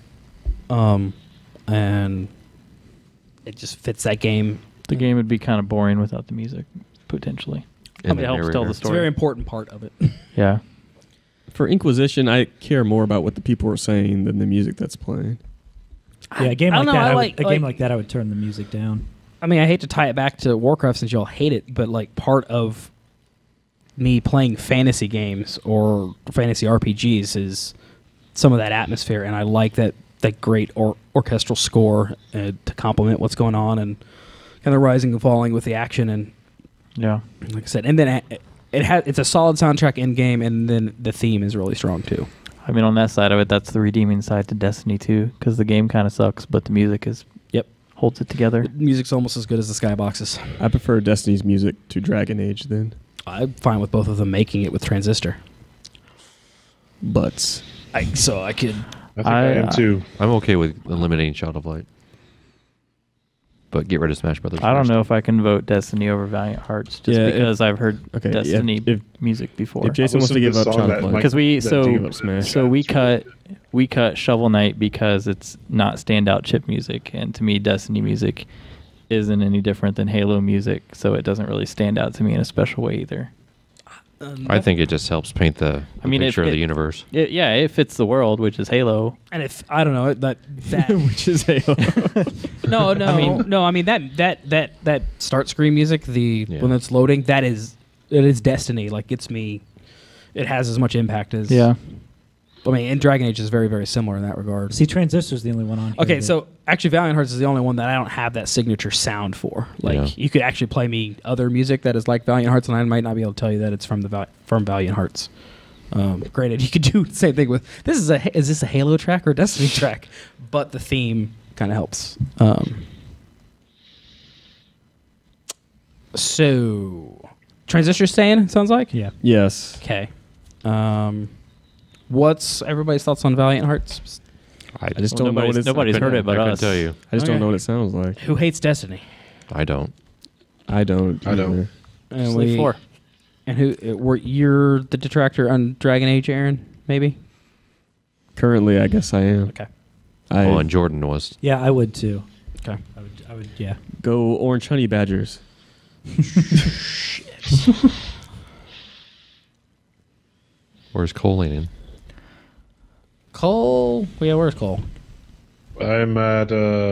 and it just fits that game. The game would be kind of boring without the music, potentially. It helps tell the It's a story. very important part of it. Yeah. For Inquisition, I care more about what the people are saying than the music that's playing. Yeah, a game like that. Game like that, I would turn the music down. I mean, I hate to tie it back to Warcraft since y'all hate it, but like part of me playing fantasy games or fantasy RPGs is some of that atmosphere, and I like that great orchestral score to complement what's going on and kind of rising and falling with the action. And yeah, like I said, and then it's a solid soundtrack in game, and then the theme is really strong too. I mean, on that side of it, that's the redeeming side to Destiny 2, because the game kind of sucks, but the music holds it together. The music's almost as good as the skyboxes. I prefer Destiny's music to Dragon Age then. I'm fine with both of them making it with Transistor. butts. I could. I think I am too. I'm okay with eliminating Child of Light, but get rid of Smash Brothers. I don't know if I can vote Destiny over Valiant Hearts just because I've heard Destiny music before. If Jason wants to give up Child of Light, because we cut Shovel Knight because it's not standout chip music, and to me, Destiny music isn't any different than Halo music, so it doesn't really stand out to me in a special way either. I think it just helps paint the picture of the universe. It fits the world, which is Halo. And if I don't know that which is Halo. I mean that start screen music, when it's loading, it is Destiny. Like it has as much impact as I mean, and Dragon Age is very, very similar in that regard. See, Transistor's the only one on here. Okay, so actually Valiant Hearts is the only one that I don't have that signature sound for. Like, you could actually play me other music that is like Valiant Hearts, and I might not be able to tell you that it's from Valiant Hearts. Granted, you could do the same thing with, is this a Halo track or a Destiny track? But the theme kind of helps. So, Transistor staying, sounds like? Yeah. Yes. Okay. What's everybody's thoughts on Valiant Hearts? I just don't know what it's. Nobody's heard it but us. I couldn't tell you. I just don't know what it sounds like. Who hates Destiny? I don't. I don't. And four. And you're the detractor on Dragon Age, Aaron? Maybe. Currently, I guess I am. Okay. And Jordan was. Yeah, I would too. Okay. I would. Yeah. Go Orange Honey Badgers. Where's Cole leaning? Cole? Yeah, where's Cole? I'm at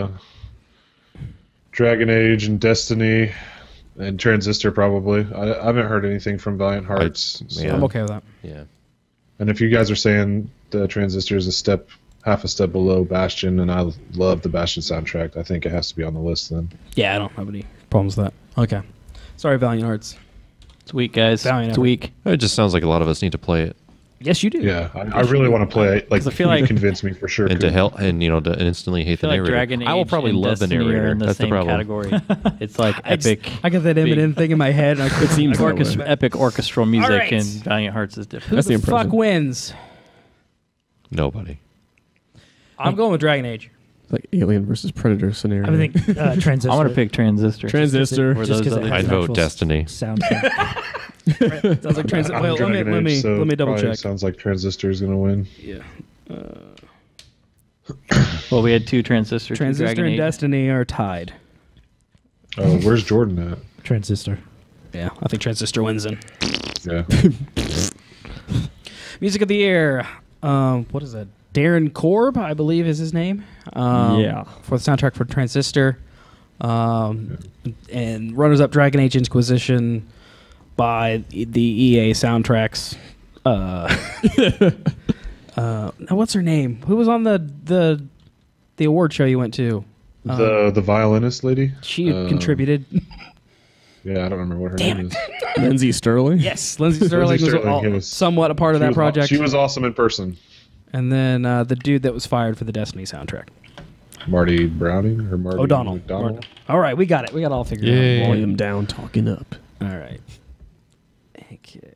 Dragon Age and Destiny and Transistor probably. I haven't heard anything from Valiant Hearts. I'm okay with that. Yeah. And if you guys are saying the Transistor is half a step below Bastion, and I love the Bastion soundtrack, I think it has to be on the list then. Yeah, I don't have any problems with that. Okay. Sorry, Valiant Hearts. It's weak, guys. It's weak. It just sounds like a lot of us need to play it. Yes, you do. Yeah, I really want to play it. Like, I feel like convince me for sure. And to instantly hate the narrator. Dragon Age I will probably and love the Destiny narrator. are in the That's the same problem. category. It's like epic. I got that Eminem thing in my head. And it seems epic orchestral music, right. and Valiant Hearts is different. Who the fuck wins? Nobody. I'm going with Dragon Age. It's like Alien versus Predator scenario. I think Transistor. I want to pick Transistor. Transistor. I'd vote Destiny. Soundtrack. Sounds like Transistor. Well, let me double check. Sounds like Transistor is going to win. Yeah. Well, we had two Transistors. Transistor and Destiny are tied. Oh, where's Jordan at? Transistor. Yeah, I think Transistor wins then. Yeah. Music of the Year. What is that? Darren Korb, I believe, is his name. Yeah. For the soundtrack for Transistor. And runners-up Dragon Age Inquisition by the EA soundtracks. What's her name? Who was on the award show you went to? The violinist lady? She contributed. Yeah, I don't remember what her name is. Lindsay Sterling? Yes, Lindsay Sterling was somewhat a part of that project. She was awesome in person. And then the dude that was fired for the Destiny soundtrack. Marty Browning or Marty O'Donnell. All right, we got it. We got it all figured out. Volume down, talking up. All right. Okay.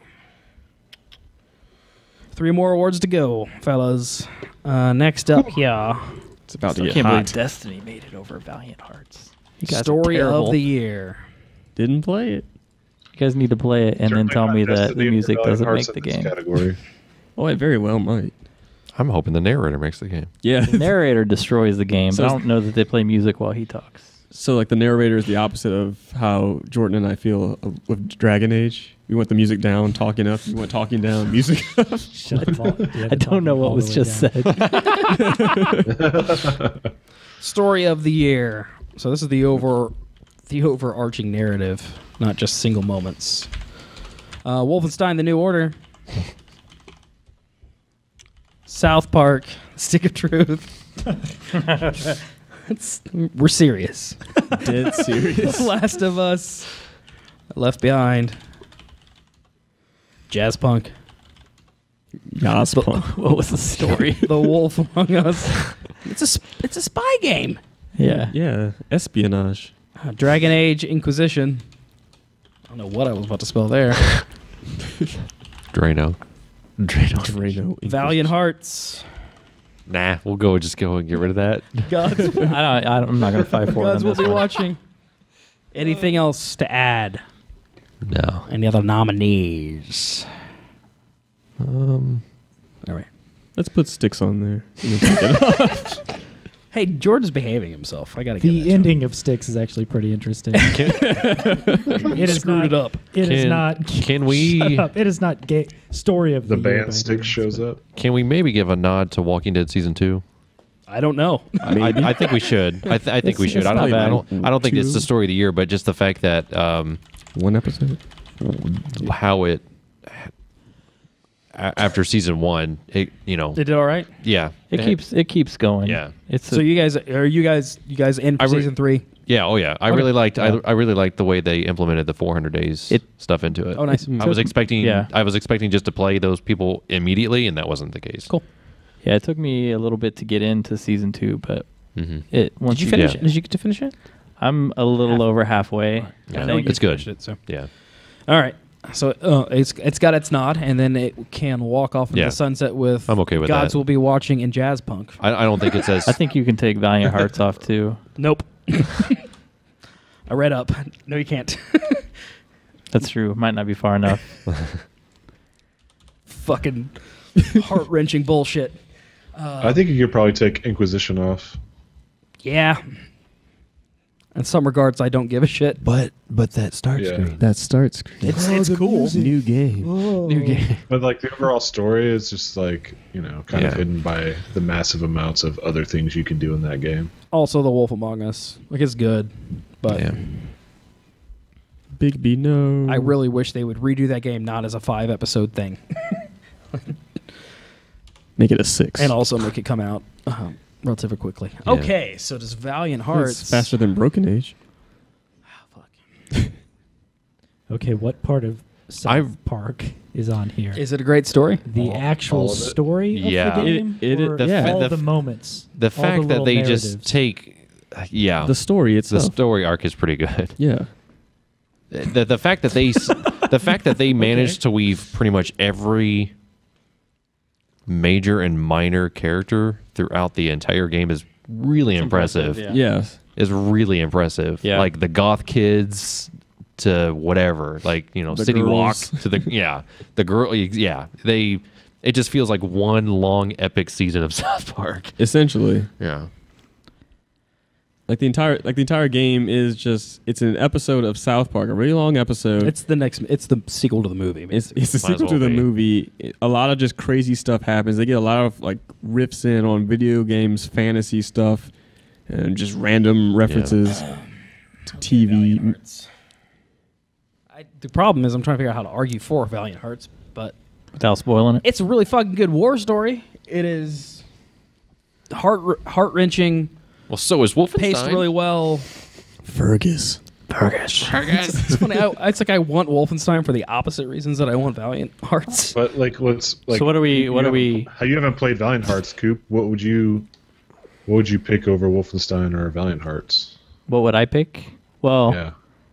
3 more awards to go, fellas. Next up, it's about to I get can't hot. believe Destiny made it over Valiant Hearts. You guys Story are terrible. of the Year. Didn't play it. You guys need to play it and then tell me that the music doesn't make the game. Oh, it very well might. I'm hoping the narrator makes the game. Yeah. The narrator destroys the game, So but I don't know that they play music while he talks. So, like, the narrator is the opposite of how Jordan and I feel with Dragon Age. We want the music down, talking up. We want talking down, music up. I don't know what was just said. Story of the Year. So this is the overarching narrative, not just single moments. Wolfenstein: The New Order. South Park: Stick of Truth. We're serious. Dead serious. Last of Us. Left Behind. Jazz Punk. What was the story? The Wolf Among Us. It's a spy game. Yeah. Yeah. Espionage. Dragon Age Inquisition. I don't know what I was about to spell there. Drano. Drano. Valiant Hearts. Nah, we'll go and get rid of that. Gods, I'm not going to fight for it. Gods on will this be one. watching. Anything else to add? No. Any other nominees? All right. Let's put Sticks on there. And then take it off. Hey, Jordan's behaving himself. I gotta get The ending of Styx is actually pretty interesting. It is Screwed not, it up. It is not. Can we? Shut up. It is not gay. Story of The the year band by Styx any shows means, up. Can we maybe give a nod to Walking Dead season 2? I don't know. I think we should. I think we should. it's I don't. not I don't think it's two. the story of the year, but just the fact that One episode. how it after season 1, it They did all right. yeah It keeps going. Yeah. It's So you guys in for season 3? yeah oh yeah I Okay. really liked Yeah. I really liked the way they implemented the 400 days stuff into it. Oh, nice. I was expecting Yeah. I was expecting just to play those people immediately, and that wasn't the case. Cool. Yeah, it took me a little bit to get into season 2, but Mm-hmm. it once Did you finish yeah. it? Did you get to finish it? I'm a little over halfway. Yeah, I know think. you it's good. finished It, so. Yeah. All right. So it's got its nod, and then it can walk off into Yeah. the sunset with I'm okay with Gods that. will be watching in jazz punk. I don't think it's as I think you can take Valiant Hearts off too. Nope. I read up. No, you can't. That's true. Might not be far enough. Fucking heart wrenching bullshit. I think you could probably take Inquisition off. Yeah. In some regards, I don't give a shit. but that start Yeah. screen. That starts. It's cool. New game. New game. But like the overall story is just like, kind of Yeah. hidden by the massive amounts of other things you can do in that game. Also, The Wolf Among Us. Like, it's good, but Yeah. Big B, no. I really wish they would redo that game not as a 5-episode thing, make it a 6. and also make it come out relatively quickly. Yeah. Okay, so does Valiant Hearts It's faster than Broken Age. Okay, what part of South Park is on here? Is it a great story? the actual all of it? story Yeah. of the game? It- or yeah. all The the f- moments? The all fact that little they narratives? just take The story the itself. story arc is pretty good. Yeah. The fact that they the fact that they managed to weave pretty much every major and minor character throughout the entire game is really impressive. Yeah. Yes. Is really impressive. Yeah. Like the goth kids to whatever, like The City girls. Walk to the girl. Yeah, it just feels like one long epic season of South Park. Essentially. Yeah. Like the entire game is just it's an episode of South Park, a really long episode. It's the sequel to the movie. It's a Might as sequel to well the be. movie. A lot of just crazy stuff happens. They get a lot of like riffs in on video games, fantasy stuff, and just random references to TV. The problem is I'm trying to figure out how to argue for Valiant Hearts, but Without spoiling it. it's a really fucking good war story. It is heart wrenching, Well, so is Wolfenstein. paced really well. Fergus. It's funny. It's like I want Wolfenstein for the opposite reasons that I want Valiant Hearts. But like, let's like. So what are we? What are we? How you haven't played Valiant Hearts, Coop? What would you pick over Wolfenstein or Valiant Hearts? What would I pick? Well, Yeah.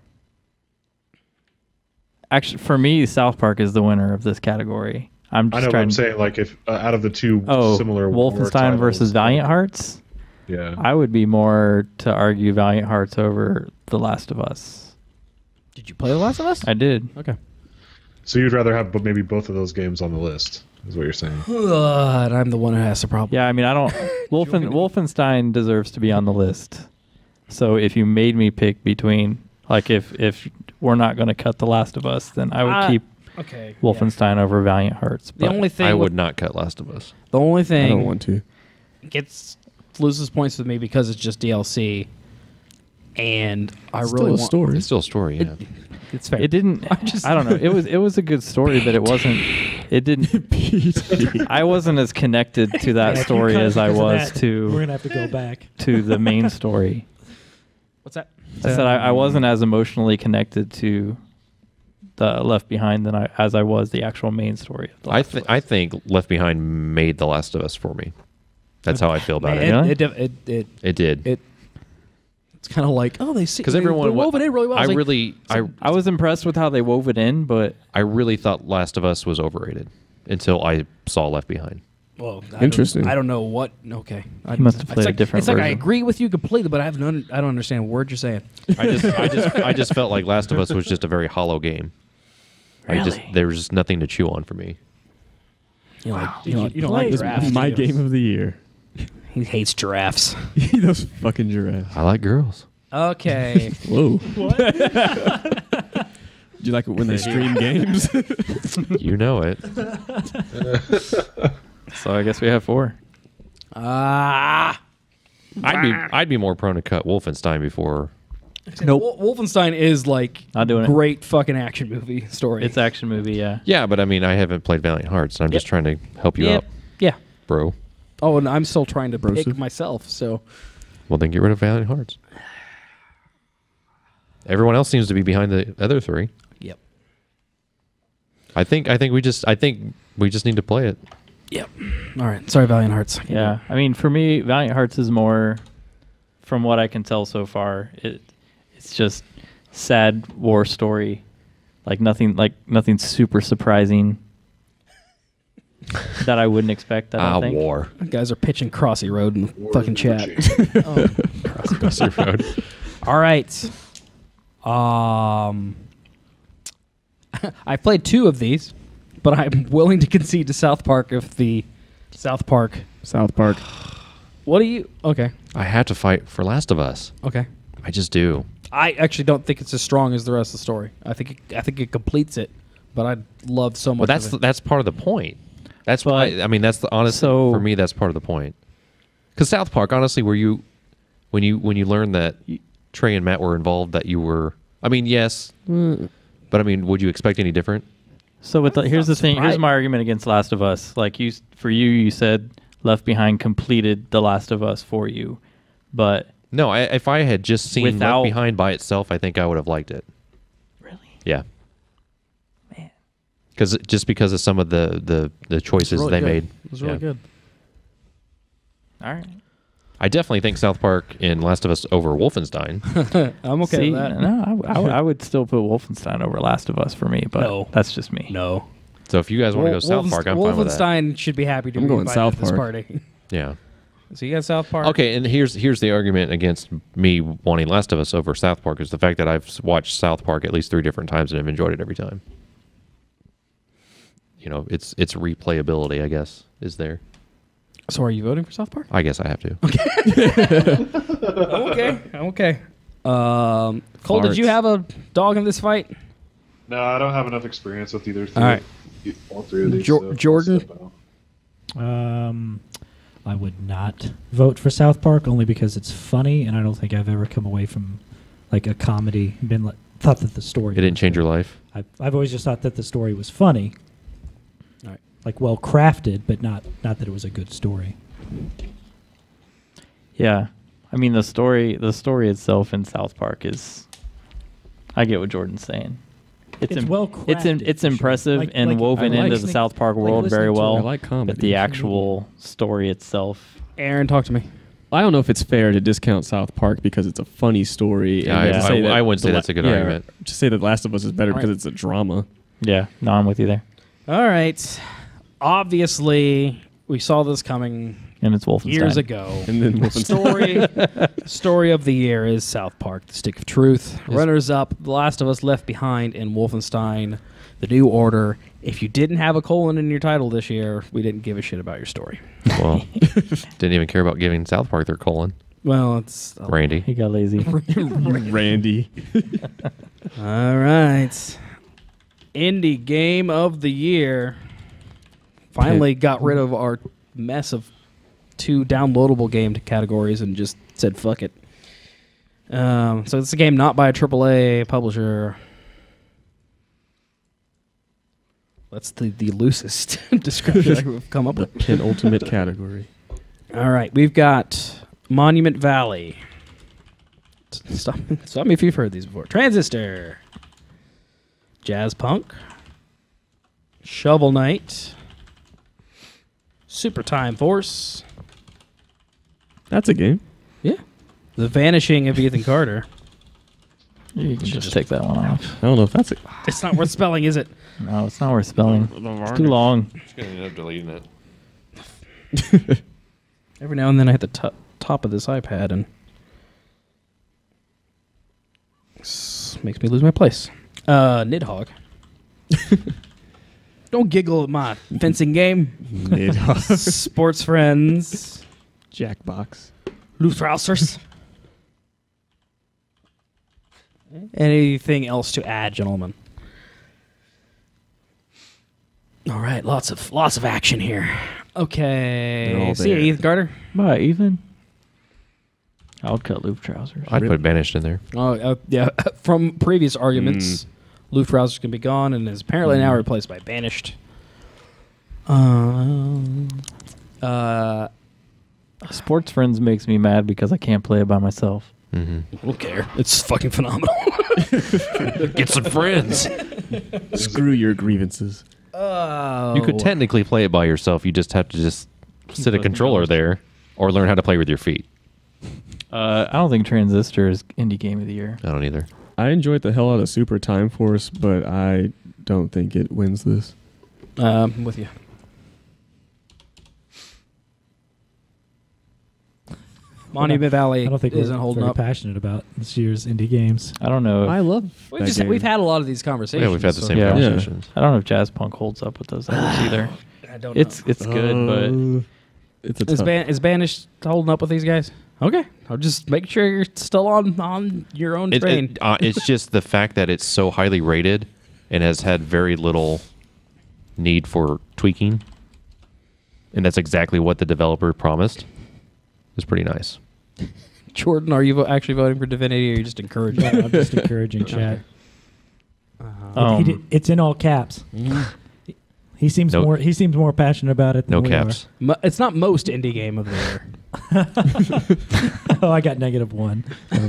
actually, for me, South Park is the winner of this category. I'm I just know what trying. I'm saying. Like, if out of the two Oh, similar war Wolfenstein titles, versus Valiant Hearts. Yeah. I would be more to argue Valiant Hearts over The Last of Us. Did you play The Last of Us? I did. Okay. So you'd rather have maybe both of those games on the list, is what you're saying. And I'm the one who has the problem. Yeah, I mean, I don't. Wolfenstein deserves to be on the list. So if you made me pick between, like, if we're not going to cut The Last of Us, then I would keep Okay. Wolfenstein over Valiant Hearts. The But only thing I with- would not cut Last of Us. The only I thing don't want to. loses points with me because it's just DLC, and I It's really still a want. story. It's still a story. Yeah. It's fair. it didn't. I don't know. It was a good story, but it wasn't. It didn't. I wasn't as connected to that Yeah, if you story cut it as I because of was that, to We're gonna have to go back. to the main story. What's that? I said I wasn't as emotionally connected to the Left Behind than as I was the actual main story. Of the Last of Us. I think Left Behind made The Last of Us for me. That's how I feel about it. Really? It did. It's kind of like, oh, they see Because they everyone wove it in really well. I It's like, really I was impressed with how they wove it in, but I really thought Last of Us was overrated. until I saw Left Behind. Well, Interesting. I don't know what. Okay, You must have played a different It's like I version. agree with you completely, but I don't understand a word you're saying. I just felt like Last of Us was just a very hollow game. Really? There was just nothing to chew on for me. You know, Wow. you don't Did you like play This giraffes. is my do you? game of the year. He hates giraffes. Those fucking giraffes. I like girls. Okay. Whoa. What? Do you like it when they stream games? You know it. So I guess we have 4. I'd be more prone to cut Wolfenstein before. Nope. Wolfenstein is like Not doing it. great fucking action movie story. It's action movie, yeah. Yeah, but I mean, I haven't played Valiant Hearts, and I'm just trying to help you out, Yeah. bro. Oh, and I'm still trying to pick Brosive. myself. So Well, then get rid of Valiant Hearts. Everyone else seems to be behind the other 3. yep. I think we just need to play it. Yep. All right. Sorry, Valiant Hearts. Yeah. I mean, for me, Valiant Hearts is more, from what I can tell so far, it's just sad war story. Like nothing super surprising that I wouldn't expect, I don't think. War. You guys are pitching Crossy Road in the War fucking is chat. watching. Oh. Crossy Road. All right. I played 2 of these, but I'm willing to concede to South Park if the South Park. South Park. What do you? Okay. I have to fight for Last of Us. Okay. I just do. I actually don't think it's as strong as the rest of the story. I think it completes it, but I love so much. Well, of it. that's part of the point. That's why. But- I mean, that's the honest. So- for me, that's part of the point. Because South Park, honestly, when you learn that Trey and Matt were involved, that you were. I mean, yes, but I mean, would you expect any different? So here's the thing. Here's surprised. my argument against Last of Us. Like you said Left Behind completed The Last of Us for you, but No, if I had just seen Without- Left Behind by itself, I think I would have liked it. really, Yeah, man, because of some of the choices really they good. made. It was really Yeah. good. all right. I definitely think South Park and Last of Us over Wolfenstein. I'm okay See, with that. no, I would still put Wolfenstein over Last of Us for me, but No. that's just me. No. So if you guys want to go South Park, I'm fine with that. Wolfenstein should be happy to I'm be going invited South to this Park. party. Yeah. So you got South Park. Okay, and here's the argument against me wanting Last of Us over South Park is the fact that I've watched South Park at least 3 different times and have enjoyed it every time. You know, its replayability, I guess, is there. So are you voting for South Park? I guess I have to. Okay. Cole, did you Farts. have a dog in this fight? No, I don't have enough experience with either. All right. All 3 of these. Jo- so I'll Jordan? step out. I would not vote for South Park only because it's funny, and I don't think I've ever come away from like a comedy and been like thought that the story. It didn't was change good. your life. I've always just thought that the story was funny, All right. like well crafted, but not that it was a good story. Yeah, I mean the story itself in South Park is. I get what Jordan's saying. It's well crafted. It's for sure. impressive Like- and like woven I like into the listening- South Park like world very listening to well. I like comedy. But the actual story itself, Aaron, talk to me. I don't know if it's fair to discount South Park because it's a funny story. Yeah, and I- to say that I wouldn't say the that's a good argument. Just say that Last of Us is better All right. because it's a drama. yeah. No, I'm with you there. All right. Obviously, we saw this coming And it's Wolfenstein. years ago. And then Story of the year is South Park: The Stick of Truth. Runners up: The Last of Us, Left Behind, and Wolfenstein: The New Order. If you didn't have a colon in your title this year, we didn't give a shit about your story. Well, didn't even care about giving South Park their colon. Well, it's Randy. He got lazy. Randy. all right. Indie Game of the Year. Finally got rid of our mess of 2 downloadable game categories and just said fuck it. So it's a game not by a AAA publisher. That's the loosest description I could have come up with. Penultimate category. All right, we've got Monument Valley. Stop me if you've heard these before. Transistor. Jazz Punk. Shovel Knight. Super Time Force. That's a game. Yeah. The Vanishing of Ethan Carter. You can just take that one off. I don't know if that's it. It's not worth spelling, is it? No, it's not worth spelling. It's too long. I'm just gonna end up deleting it. Every now and then I hit the top of this iPad and makes me lose my place. Nidhogg. Don't giggle at my fencing game. Sports friends. Jackbox. Luftrausers. Anything else to add, gentlemen? All right, lots of action here. Okay, see you, Ethan Carter. Bye, Ethan. I'll cut Loof trousers. I'd put banished in there. Oh, yeah. From previous arguments, Luftrausers can be gone and is apparently now replaced by banished. Sports Friends makes me mad because I can't play it by myself. Mm-hmm. I don't care. It's fucking phenomenal. Get some friends. Screw your grievances. Oh. You could technically play it by yourself. You just have to sit a controller there or learn how to play with your feet. I don't think Transistor is Indie Game of the Year. I don't either. I enjoyed the hell out of Super Time Force, but I don't think it wins this. I'm with you. Monument Valley I don't think isn't we're holding very up. passionate about this year's indie games. I don't know. I love We've had a lot of these conversations. Yeah, we've had the same Yeah. conversations. I don't know if Jazz Punk holds up with those others either. I don't It's good, but it's a Is, tough. is Banished holding up with these guys? Okay. I'll just make sure you're still on your own train. It's just the fact that it's so highly rated and has had very little need for tweaking. And that's exactly what the developer promised. It's pretty nice. Jordan, are you actually voting for Divinity or are you just encouraging? Yeah, I'm just encouraging chat. It's in all caps. He seems more passionate about it than No we caps. It's not most indie game of the year. are. Oh, I got -1.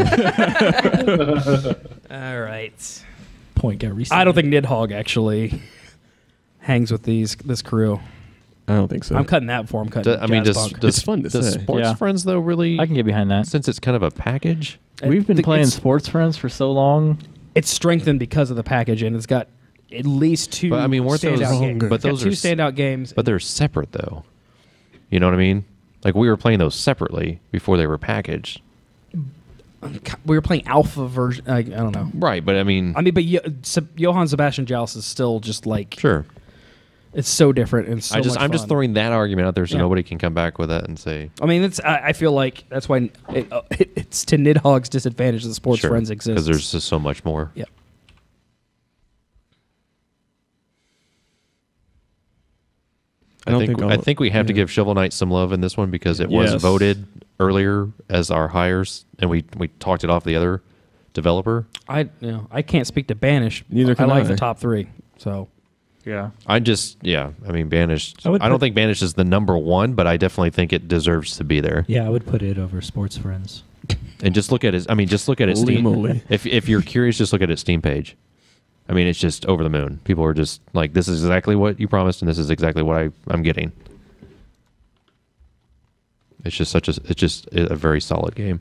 All right. Point got reset. I don't think Nidhogg actually hangs with this crew. I don't think so. I'm cutting that before I'm cutting. Does It's fun to say. Sports Yeah. Friends though really? I can get behind that. Since it's kind of a package. We've been playing Sports Friends for so long. It's strengthened because of the package, and it's got at least two But I mean, weren't those? standout games. But It's got those two are standout games. But they're separate though. You know what I mean? Like we were playing those separately before they were packaged. We were playing alpha version. I don't know. Right, but I mean, But Johann Sebastian Joust is still just like sure. it's so different and so I'm just fun. throwing that argument out there so Yeah. nobody can come back with that and say I mean, I feel like that's why it's to Nidhogg's disadvantage that Sports Friends exists because there's just so much more. Yep. I think we have to give Shovel Knight some love in this one because it was voted earlier as our hires, and we talked it off the other developer. I can't speak to Banished. Neither can I like I. the top three. So Yeah. I mean, Banished. I would I don't put- think Banished is the number one, but I definitely think it deserves to be there. Yeah, I would put it over Sports Friends. And just look at its. I mean, just look at its Holy Steam. moly. If you're curious, just look at its Steam page. I mean, it's just over the moon. People are just like, this is exactly what you promised, and this is exactly what I'm getting. It's just a very solid game.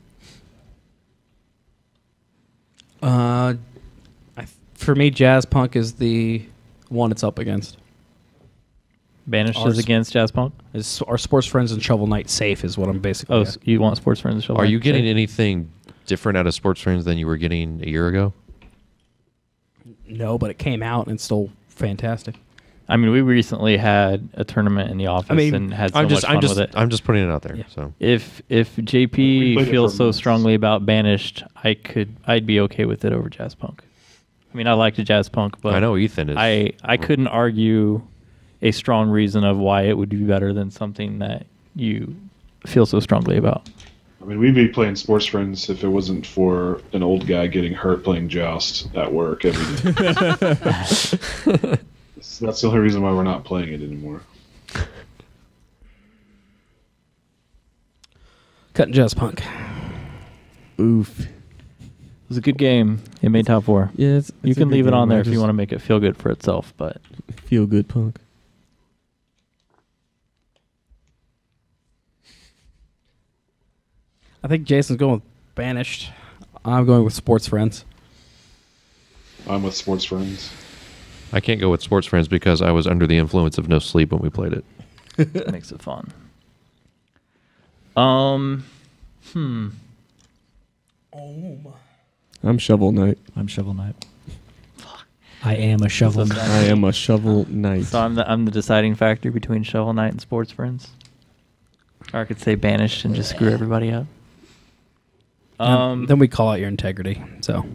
for me, Jazz Punk is the one it's up against. Banished is against Jazz Punk? Our Sports Friends and Shovel Knight safe is what I'm basically. Oh, so you want Sports Friends and Shovel Are Knight you getting safe? anything different out of Sports Friends than you were getting a year ago? No, but it came out and it's still fantastic. I mean, we recently had a tournament in the office and had so much fun with it. I'm just putting it out there. Yeah. So If We played JP it feels for so months. strongly about Banished, I'd be okay with it over Jazz Punk. I mean, I like the Jazz Punk, but I know Ethan is. I couldn't argue a strong reason of why it would be better than something that you feel so strongly about. I mean, we'd be playing Sports Friends if it wasn't for an old guy getting hurt playing Joust at work every day. That's the only reason why we're not playing it anymore. Cutting Jazz Punk. Oof. It was a good game. It made top four. Yeah, You can leave it on there if you want to make it feel good for itself, but feel good punk. I think Jason's going with Banished. I'm going with Sports Friends. I'm with Sports Friends. I can't go with Sports Friends because I was under the influence of no sleep when we played it. Makes it fun. I'm Shovel Knight. I'm Shovel Knight. I am a Shovel Knight. I am a Shovel Knight. So I'm the deciding factor between Shovel Knight and Sports Friends. Or I could say Banished and just screw everybody up. Then we call out your integrity. So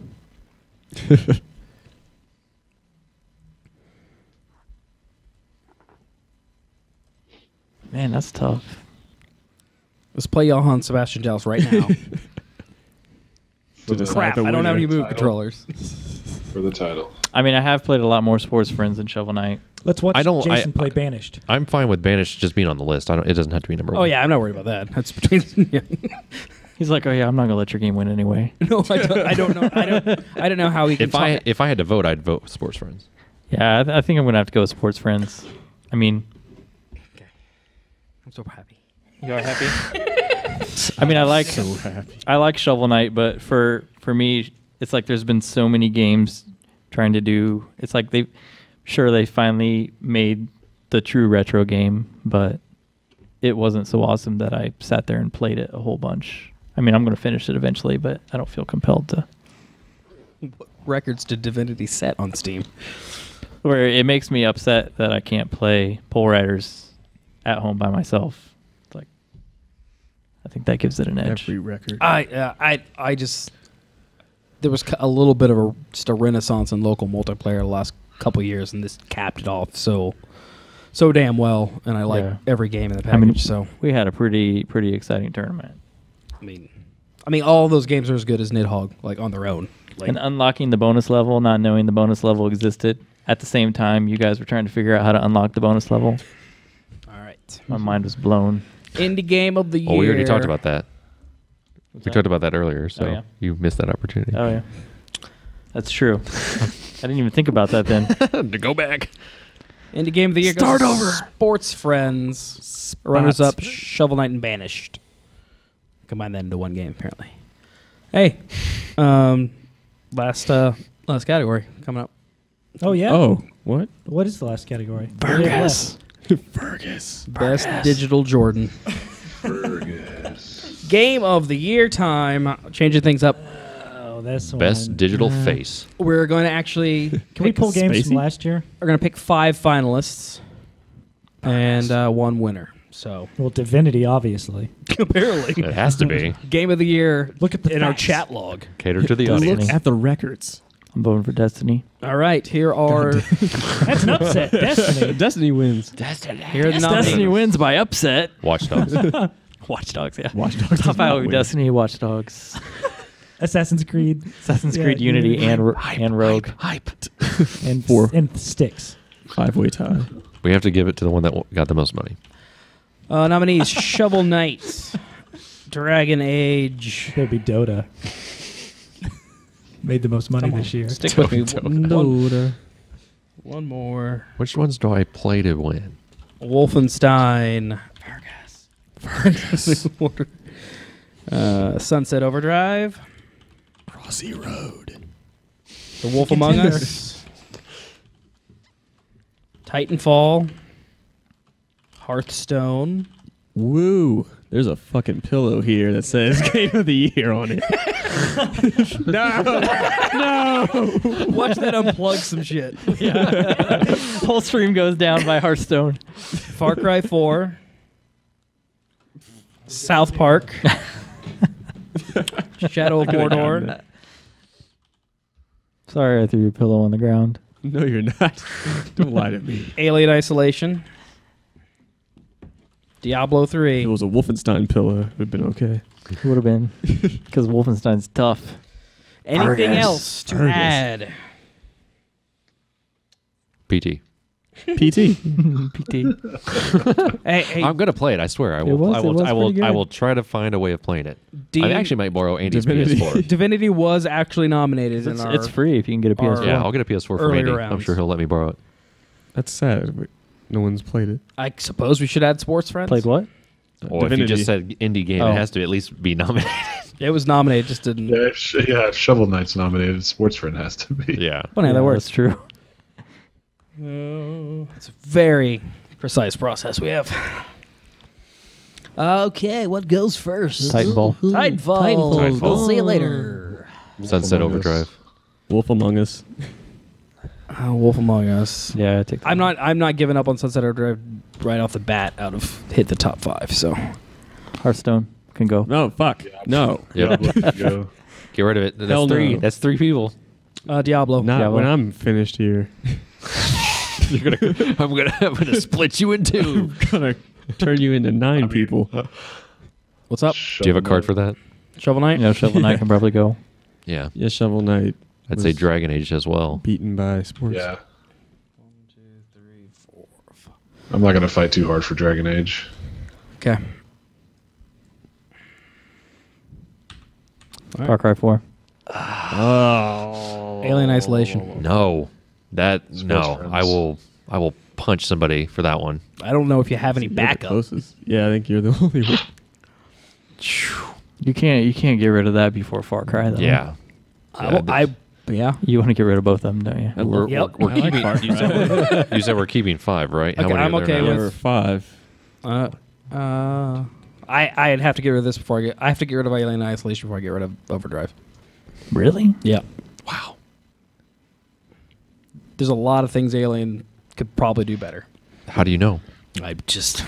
Man, that's tough. let's play Johann Sebastian Dallas right now. For the, Crap, I don't have any move title. controllers. For the title. I mean, I have played a lot more Sports Friends than Shovel Knight. Let's watch Jason I- play Banished. I'm fine with Banished just being on the list. It doesn't have to be number one. Oh yeah, I'm not worried about that. That's between. Yeah. He's like, oh yeah, I'm not gonna let your game win anyway. No, I don't know. I don't know how he can. If I had to vote, I'd vote with Sports Friends. Yeah, I think I'm gonna have to go with Sports Friends. I mean, I'm so happy. you are happy. I mean, I like Shovel Knight, but for me, it's like there's been so many games trying to do. It's like they finally made the true retro game, but it wasn't so awesome that I sat there and played it a whole bunch. I mean, I'm going to finish it eventually, but I don't feel compelled to. What records did Divinity set on Steam? Where it makes me upset that I can't play Pole Riders at home by myself. It's like, I think that gives it an edge. Every record. I just there was a little bit of just a renaissance in local multiplayer the last couple years, and this capped it off so damn well. And I like every game in the package. So we had a pretty exciting tournament. I mean, all those games are as good as Nidhogg, like on their own. Like, And unlocking the bonus level, not knowing the bonus level existed. At the same time, you guys were trying to figure out how to unlock the bonus level. all right, My mind was blown. indie game of the year. Oh, we already talked about that. What's We that? talked about that earlier, so yeah? you missed that opportunity. Oh, yeah. That's true. I didn't even think about that then. To go back. Indie game of the year. Start goes over. Sports Friends. Runners up. Shovel Knight and Banished. Combine that into one game, apparently. Hey, last category coming up. Oh yeah. Oh, what? What is the last category? Fergus. Fergus. Best digital Jordan. Game of the year time. Changing things up. Oh, that's Best one. digital face. We're going to actually Can we pull games Spacey? from last year? we're going to pick 5 finalists and 1 winner. So Well, Divinity, obviously. apparently, It has to be. game of the year. Look at the in our facts. chat log. Cater to the Look audience. Look at the records. I'm voting for Destiny. All right, here are That's an upset. Destiny. Destiny wins. here are the Destiny nominees. wins by upset. Watch Dogs. Watch Dogs, yeah. Watch Dogs. Top out Destiny, Watch Dogs, Assassin's Creed Assassin's Yeah, Creed Unity, and Rogue. and Four. and Sticks. 5-way tie. We have to give it to the one that got the most money. Nominees: Shovel Knight, Dragon Age. There'd be Dota. Made the most money this year. Stick with me. One more. Which ones do I play to win? Wolfenstein. Fergus. Sunset Overdrive. Crossy Road. The Wolf Among Contender. Us. Titanfall. Hearthstone. Woo. There's a fucking pillow here that says Game of the Year on it. No. Watch that unplug some shit. Whole stream goes down by Hearthstone. Far Cry 4. South Park. Shadow of Mordor. Sorry, I threw your pillow on the ground. No, you're not. Don't lie to me. Alien Isolation. Diablo 3. If it was a Wolfenstein pillow, it would have been okay. It would have been. Because Wolfenstein's tough. Anything Fergus. else to Fergus. add? PT. PT. PT. Hey, I'm gonna play it. I swear. I will. was- I it will. was I will. pretty I good. will try to find a way of playing it. D- I actually might borrow Andy's Divinity. PS4. Divinity was actually nominated in our. It's free if you can get a PS4. Yeah, I'll get a PS4 for Earlier Andy. I'm rounds. sure he'll let me borrow it. That's sad. But no one's played it. I suppose we should add Sports Friends. Played what? Or if you Divinity. just said indie game, Oh. it has to at least be nominated. It was nominated, just didn't. Yeah, if Shovel Knight's nominated, Sports Friend has to be. Yeah. Funny how that works. That's true. It's a very precise process we have. Okay, what goes first? Titanfall. Titanfall. We'll see you later. Sunset Among Us. Overdrive. Wolf Among Us. Wolf Among Us. Yeah, I take that. I'm not giving up on Sunset Overdrive right off the bat. Out of hit the top 5. So Hearthstone can go. No, fuck. No. Yep. Go. Get rid of it. That's Hell no. 3. That's 3 people. Diablo. Not Diablo. when I'm finished here. I'm gonna split you in 2. I'm gonna turn you into 9 people. What's up? Do you have a card for that? Shovel Knight. Yeah, Shovel Knight can probably go. Yeah. Yeah, Shovel Knight. I'd was say Dragon Age as well. beaten by sports. Yeah. I'm not gonna fight too hard for Dragon Age. Okay. Far Cry 4. Oh. Alien Isolation. No. No. Friends. I will punch somebody for that one. I don't know if you have any You're the backup. closest. Yeah, I think you're the only one. You can't get rid of that before Far Cry though. Yeah. Yeah. You want to get rid of both of them, don't you? I love- Yep. We're I like keeping. Far Cry. You said we're keeping 5, right? How Okay, many I'm are there okay now? with- Number 5. I'd have to get rid of this before I have to get rid of Alien Isolation before I get rid of Overdrive. Really? Yeah. Wow. There's a lot of things Alien could probably do better. How do you know? I just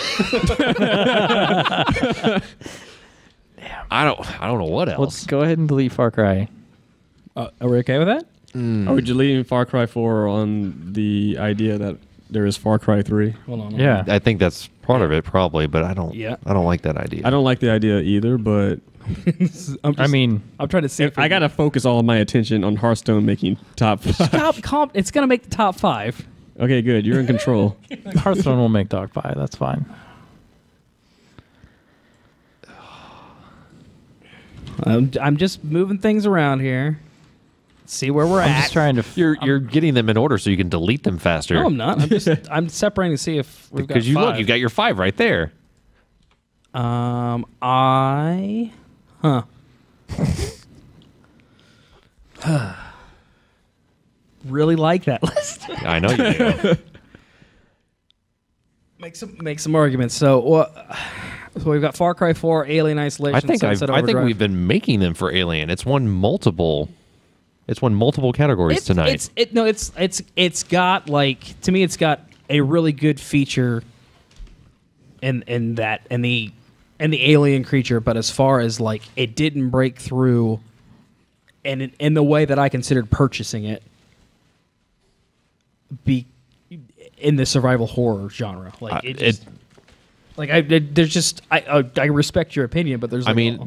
I don't know what else. Let's go ahead and delete Far Cry. are we okay with that? Are we deleting Far Cry 4 on the idea that there is Far Cry 3? Hold on. Yeah. I think that's part of it, probably, but I don't. Yeah. I don't like that idea. I don't like the idea either, but I mean, I'm trying to see. I got to focus all of my attention on Hearthstone making top 5. It's gonna make the top 5. Okay, good. You're in control. Hearthstone will make Dog Pie. That's fine. I'm just moving things around here. See where we're I'm at. just trying to. You're getting them in order so you can delete them faster. No, I'm not. I'm separating to see if we've got Because you 5. look, you got your 5 right there. Really like that list. I know you do. Make some arguments. So we've got Far Cry 4, Alien Isolation. I think Sunset I think Overdrive. we've been making them for Alien. It's won multiple categories tonight. It's got like, to me, it's got a really good feature in the alien creature, but as far as like it didn't break through and in the way that I considered purchasing it be in the survival horror genre. Like I respect your opinion, but there's I mean,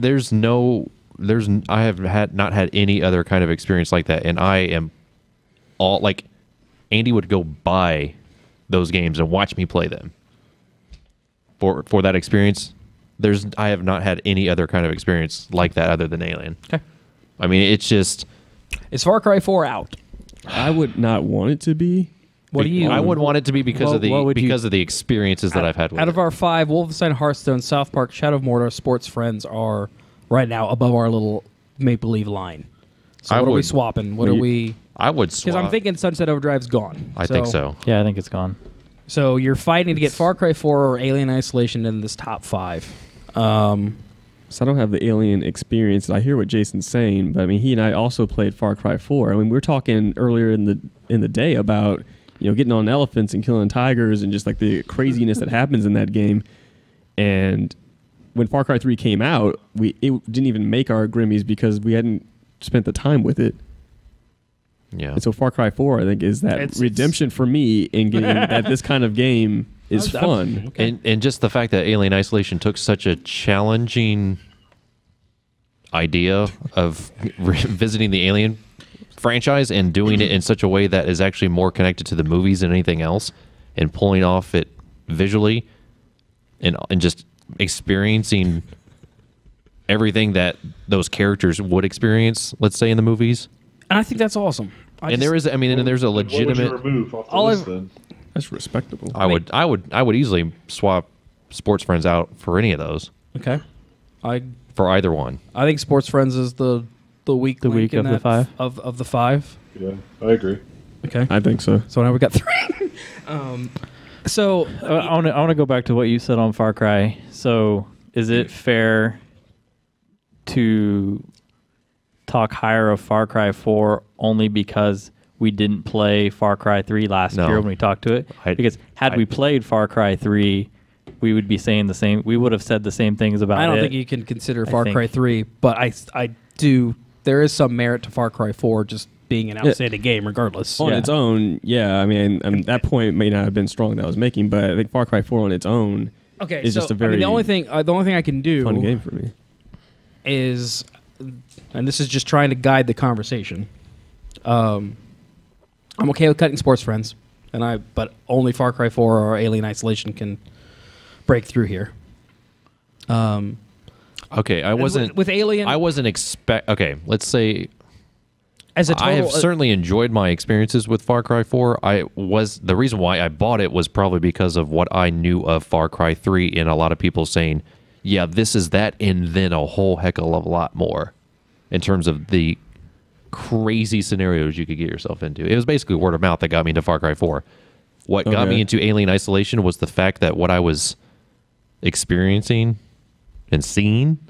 I have not had any other kind of experience like that, and I am all like, Andy would go buy those games and watch me play them. For that experience, I have not had any other kind of experience like that other than Alien. Okay. I mean, it's just. Is Far Cry 4 out? I would not want it to be. What do you? I would want it to be because of the experiences that I've had with Out it. of our 5, Wolfenstein, Hearthstone, South Park, Shadow of Mordor, Sports Friends are right now above our little make-believe line. So what are we swapping? What are we... I would swap. Because I'm thinking Sunset Overdrive's gone. I think so. Yeah, I think it's gone. So you're fighting to get Far Cry 4 or Alien Isolation in this top 5. So I don't have the Alien experience. I hear what Jason's saying, but I mean, he and I also played Far Cry 4. I mean, we were talking earlier in the day about, you know, getting on elephants and killing tigers and just like the craziness that happens in that game. And when Far Cry 3 came out, it didn't even make our Grimmys because we hadn't spent the time with it. Yeah. And so Far Cry 4, I think, is that redemption for me in getting that this kind of game is fun. Okay. And just the fact that Alien Isolation took such a challenging idea of visiting the Alien franchise and doing it in such a way that is actually more connected to the movies than anything else, and pulling off it visually and just experiencing everything that those characters would experience, let's say, in the movies. And I think that's awesome. There's a legitimate. What would you remove off the list then? That's respectable. I would easily swap Sports Friends out for any of those. Okay. for either one. I think Sports Friends is the weak The link weak in of the that five? of the five. Yeah, I agree. Okay, I think so. so now we got 3. So I want to go back to what you said on Far Cry. So, is it fair to talk higher of Far Cry 4 only because we didn't play Far Cry 3 last No. year when we talked to it? Because had we played Far Cry 3, we would be saying the same. We would have said the same things about it. I don't think you can consider Far think- Cry 3, but I do. There is some merit to Far Cry 4 just being an outstanding game, regardless. On Yeah. its own, yeah. I mean, that point may not have been strong that I was making, but I think Far Cry 4 on its own Okay, is so just a very the only thing I can do fun game for me. is, and this is just trying to guide the conversation. I'm okay with cutting Sports Friends, but only Far Cry 4 or Alien Isolation can break through here. Okay, I wasn't with Alien. I wasn't Okay, let's say as a total, I have certainly enjoyed my experiences with Far Cry 4. The reason why I bought it was probably because of what I knew of Far Cry 3 and a lot of people saying, "Yeah, this is that and then a whole heck of a lot more," in terms of the crazy scenarios you could get yourself into. It was basically word of mouth that got me into Far Cry 4. What got me into Alien Isolation was the fact that what I was experiencing and seeing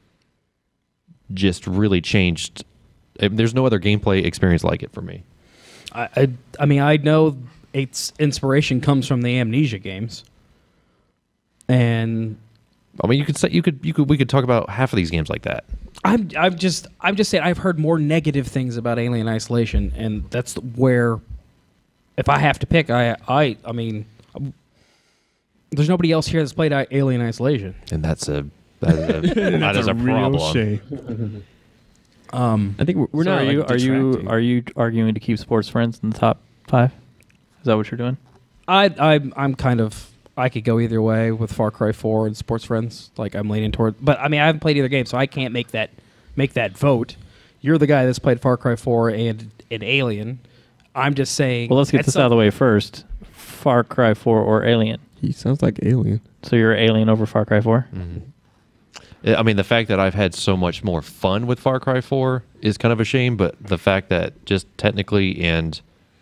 just really changed. There's no other gameplay experience like it for me. I mean, I know its inspiration comes from the Amnesia games, and I mean, we could talk about half of these games like that. I'm just saying I've heard more negative things about Alien Isolation, and that's where, if I have to pick, I mean, there's nobody else here that's played Alien Isolation, And that is a problem. Shame. I think we're So not. are you arguing to keep Sports Friends in the top 5? Is that what you're doing? I'm kind of, I could go either way with Far Cry 4 and Sports Friends. Like, I'm leaning toward, but I mean, I haven't played either game, so I can't make that vote. You're the guy that's played Far Cry 4 and Alien. I'm just saying. Well, let's get this out of the way first. Far Cry 4 or Alien? He sounds like Alien. So you're Alien over Far Cry 4? Mm-hmm. I mean, the fact that I've had so much more fun with Far Cry 4 is kind of a shame, but the fact that just technically and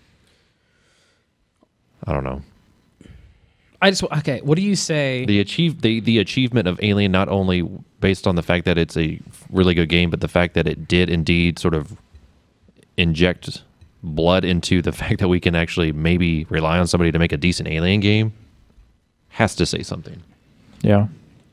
I don't know. Okay, what do you say? The achievement of Alien, not only based on the fact that it's a really good game, but the fact that it did indeed sort of inject blood into the fact that we can actually maybe rely on somebody to make a decent Alien game has to say something. Yeah.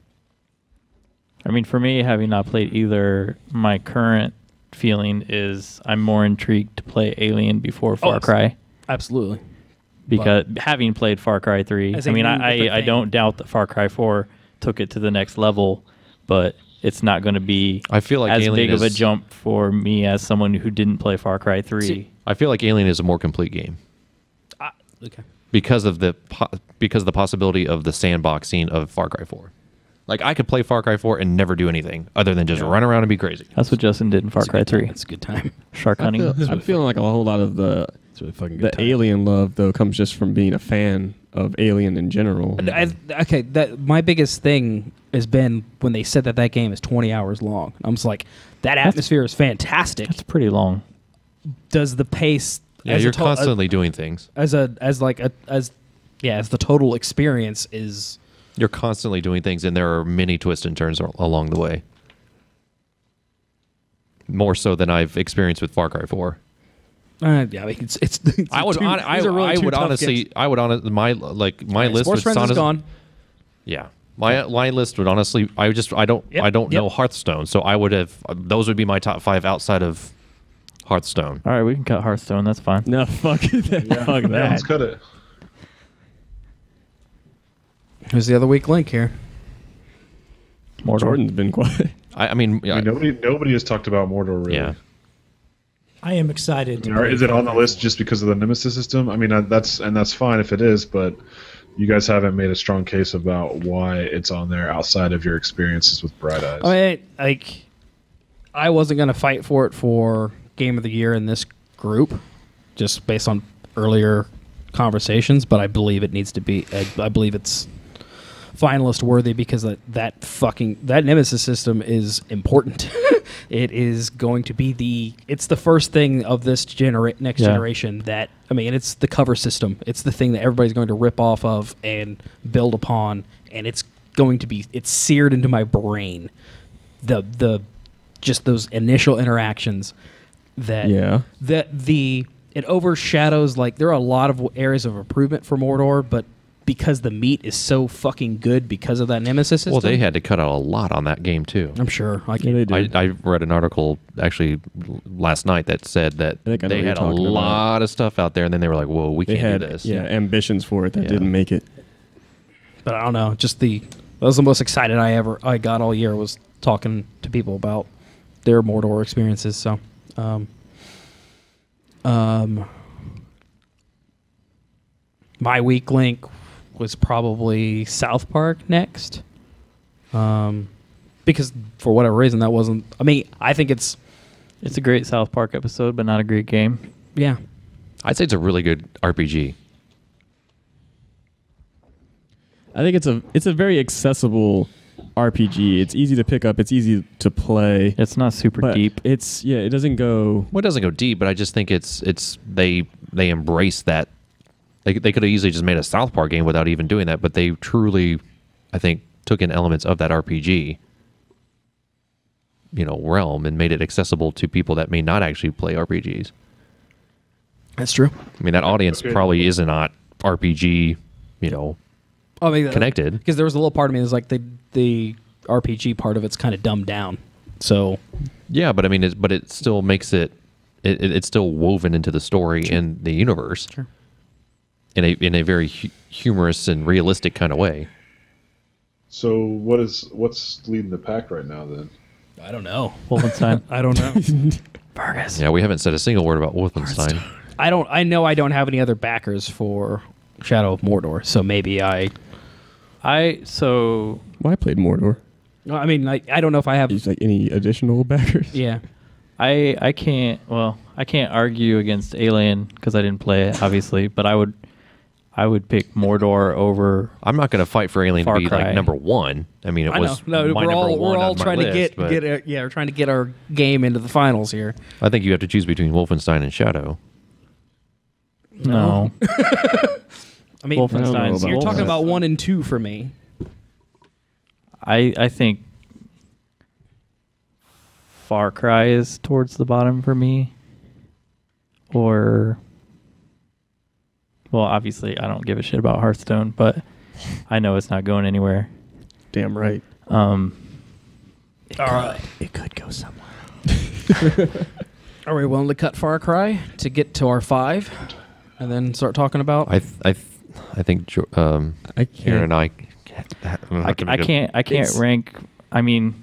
I mean, for me, having not played either, my current feeling is I'm more intrigued to play Alien before Far Cry. Absolutely. Because having played Far Cry 3, As I a mean, new different I thing. don't doubt that Far Cry 4 took it to the next level, but it's not going to be I feel like as Alien big of a is- jump for me as someone who didn't play Far Cry 3. See- I feel like Alien is a more complete game Okay. because of the possibility of the sandboxing of Far Cry 4. Like, I could play Far Cry 4 and never do anything other than just run around and be crazy. That's what Justin did in Far Cry 3. It's a good time. Shark hunting. I'm feeling like a whole lot of the It's really fucking good. Alien love though comes just from being a fan of Alien in general. Okay, my biggest thing has been when they said that game is 20 hours long. I'm just like, that atmosphere is fantastic. That's pretty long. Does the pace? Yeah, as you're a to- constantly doing things. as the total experience is. You're constantly doing things, and there are many twists and turns along the way. More so than I've experienced with Far Cry 4. Yeah, I mean, it's I would honestly my list Sports would Friends is gone. Yeah. My list would honestly I don't know Hearthstone, so I would have those would be my top 5 outside of Hearthstone. All right, we can cut Hearthstone. That's fine. No, fuck that. Fuck Yeah, that. let's cut it. Who's the other weak link here? Mordor. Jordan's been quiet. I mean, I mean, nobody has talked about Mordor really. yeah. I am excited. Or is it on the list just because of the Nemesis system? I mean, that's fine if it is, but you guys haven't made a strong case about why it's on there outside of your experiences with Bright Eyes. I mean, I wasn't going to fight for it for Game of the Year in this group, just based on earlier conversations, but I believe it needs to be. I believe it's finalist worthy because that Nemesis system is important. It is going to be it's the first thing of this next generation that, I mean, it's the cover system. It's the thing that everybody's going to rip off of and build upon, and it's seared into my brain. Just those initial interactions it overshadows, like, there are a lot of areas of improvement for Mordor, but because the meat is so fucking good because of that Nemesis system. Well, they had to cut out a lot on that game too. I'm sure. I read an article actually last night that said that they had a lot of stuff out there, and then they were like, "Whoa, we can't do this." Yeah, ambitions for it that didn't make it. But I don't know. That was the most excited I got all year, was talking to people about their Mordor experiences. So, my weak link was probably South Park next, because for whatever reason that wasn't. I mean, I think it's a great South Park episode, but not a great game. Yeah, I'd say it's a really good RPG. I think it's a very accessible RPG. It's easy to pick up. It's easy to play. It's not super deep. It doesn't go. Well, it doesn't go deep, but I just think they embrace that. They could have easily just made a South Park game without even doing that, but they truly, I think, took in elements of that RPG, realm, and made it accessible to people that may not actually play RPGs. That's true. I mean, that audience probably is not RPG, connected. Because there was a little part of me that's like the RPG part of it's kind of dumbed down. So yeah, but I mean, it still makes it's still woven into the story and the universe. Sure. In a very humorous and realistic kind of way. So what's leading the pack right now then? I don't know. Wolfenstein. I don't know. Vargas. Yeah, we haven't said a single word about Wolfenstein. I know I don't have any other backers for Shadow of Mordor, so maybe I played Mordor. I mean, I don't know if I have any additional backers. Yeah. I can't argue against Alien because I didn't play it, obviously, but I would pick Mordor over. I'm not going to fight for Alien Far to be Cry. like number one. I mean, we're all trying to we're trying to get our game into the finals here. I think you have to choose between Wolfenstein and Shadow. No. I mean, Wolfenstein. You're talking about 1 and 2 for me. I think Far Cry is towards the bottom for me. Or, well, obviously I don't give a shit about Hearthstone, but I know it's not going anywhere. Damn right. It could go somewhere. Are we willing to cut Far Cry to get to our 5, and then start talking about? I think Aaron and I can't rank. I mean,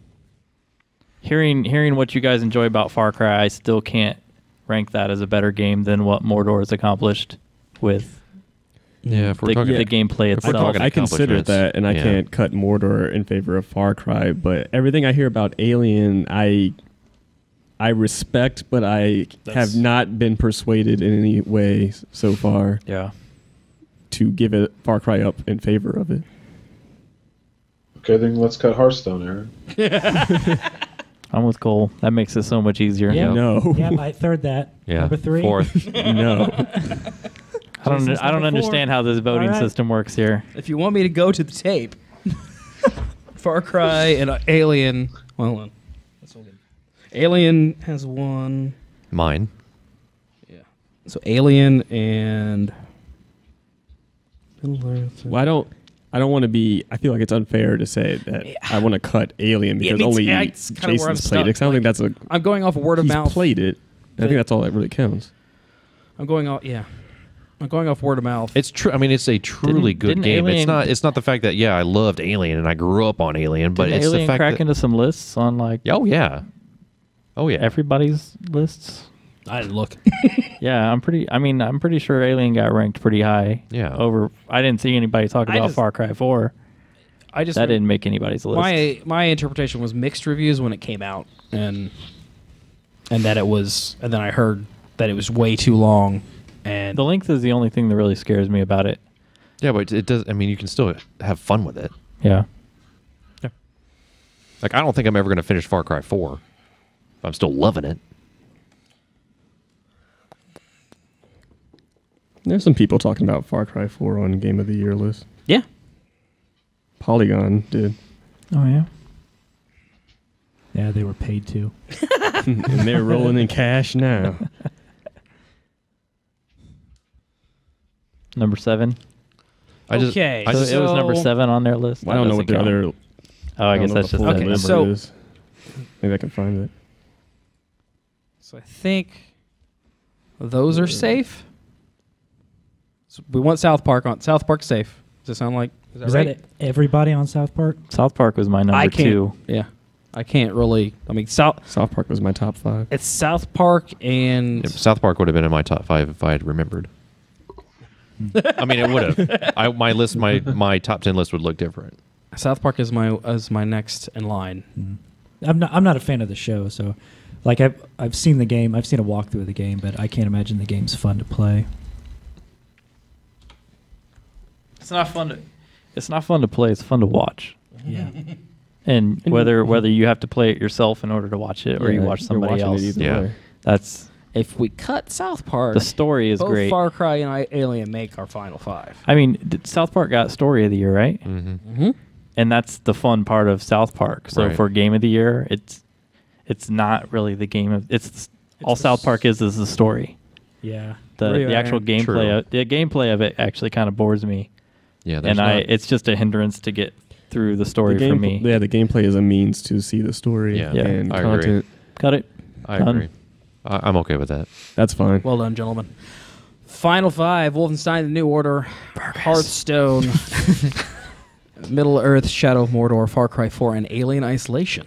hearing what you guys enjoy about Far Cry, I still can't rank that as a better game than what Mordor has accomplished with if we're talking the gameplay itself. I consider that, and I can't cut Mordor in favor of Far Cry. But everything I hear about Alien, I respect, but I have not been persuaded in any way so far. Yeah. To give it Far Cry up in favor of it. Okay, then let's cut Hearthstone, Aaron. I'm with Cole. That makes it so much easier. Yeah. No. Yeah, I third that. Yeah. Number 3. 4th. No. I don't understand how this voting system works here. If you want me to go to the tape, Far Cry and Alien. Well, hold on. That's all good. Alien has 1. Mine. Yeah. So Alien and. Well, I don't want to be. I feel like it's unfair to say that I want to cut Alien because only Jason's played it. I don't think that's a. I'm going off word of he's mouth. Played it. I think that's all that really counts. I'm going off. Yeah. I'm going off word of mouth. It's true. I mean, it's a truly good game. Alien, it's not the fact that I loved Alien and I grew up on Alien, but it's Alien the fact crack that into some lists on like oh yeah, everybody's lists. I didn't look. Yeah, I'm pretty sure Alien got ranked pretty high. Yeah. I didn't see anybody talk about Far Cry 4. That didn't make anybody's list. My interpretation was mixed reviews when it came out, and that it was, and then I heard that it was way too long. And the length is the only thing that really scares me about it. Yeah, but it does. I mean, you can still have fun with it. Yeah. Like, I don't think I'm ever going to finish Far Cry 4. I'm still loving it. There's some people talking about Far Cry 4 on Game of the Year list. Yeah. Polygon did. Oh yeah. Yeah, they were paid to. And they're rolling in cash now. Number 7. Okay. I So just, it was number 7 on their list. I don't know what the other. Oh, I guess don't know that's what the just full that Okay, number number. so- is. Maybe I can find it. So I think those are safe. So we want South Park on South Park safe. Does it sound like Is that everybody on South Park? South Park was my number I can't. 2. Yeah, I can't really. I mean, South South Park was my top 5. it's South Park and South Park would have been in my top 5 if I had remembered. I mean, it would have. My top 10 list would look different. South Park is my next in line. I'm not a fan of the show, so like I've seen the game, I've seen a walkthrough of the game, but I can't imagine the game's fun to play. It's not fun to. It's not fun to play. It's fun to watch. Yeah. And whether you have to play it yourself in order to watch it, or you watch you're somebody watching it else, either Yeah. way. that's If we cut South Park, the story is both great. Far Cry and Alien make our final 5. I mean, South Park got Story of the Year, right? Mm-hmm. Mm-hmm. And that's the fun part of South Park. So Right. for Game of the Year, it's not really the game of it's all the South Park is the story. Yeah. The actual True. gameplay of it actually kind of bores me, Yeah, and it's just a hindrance to get through the story for me. Yeah, the gameplay is a means to see the story Yeah. Yeah. and I agree. content. Cut it. I Done. agree. I'm okay with that. That's fine. Well done, gentlemen. Final 5: Wolfenstein: The New Order, Hearthstone, Middle Earth, Shadow of Mordor, Far Cry 4, and Alien Isolation.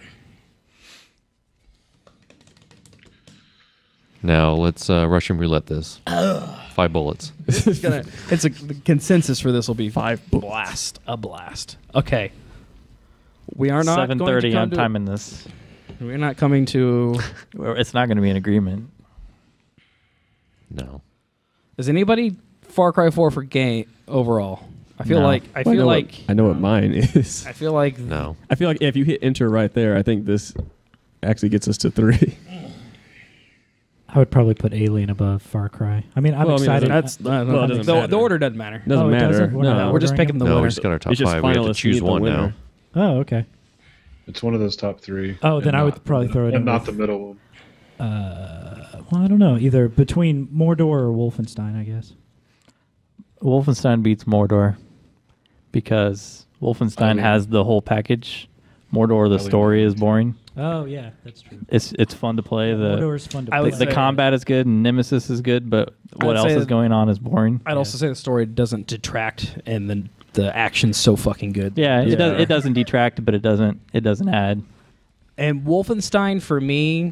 Now let's Russian roulette this. 5 bullets. It's the consensus for this will be 5 blast, a blast. Okay, we are not 7:30. Going I'm to timing this. We're not coming to. It's not going to be an agreement. No. Is anybody Far Cry 4 for game overall? I feel No. like I know what mine is. I feel like No. I feel like if you hit enter right there, I think this actually gets us to 3. I would probably put Alien above Far Cry. I mean, I'm Well, I mean, excited. that's Well, it doesn't the matter. order doesn't matter. Doesn't Oh, it matter. doesn't? We're not No, We're just picking the No, winner. we just got our top It's just 5. We have to finalists choose meet the one now. winner. Oh, okay. It's one of those top 3. Oh, then and I would not- probably throw it in and not with- the middle one. Well, I don't know. Either between Mordor or Wolfenstein, I guess. Wolfenstein beats Mordor because Wolfenstein Alien. has the whole package. Mordor, the Alien. story is boring. Oh, yeah, that's true. It's fun to play. Mordor's fun to I play. would The say- combat is good and Nemesis is good, but I what would else say is going on is boring. I'd also say the story doesn't detract, and the action's so fucking good. Yeah, Yeah. it doesn't detract, but it doesn't add. And Wolfenstein for me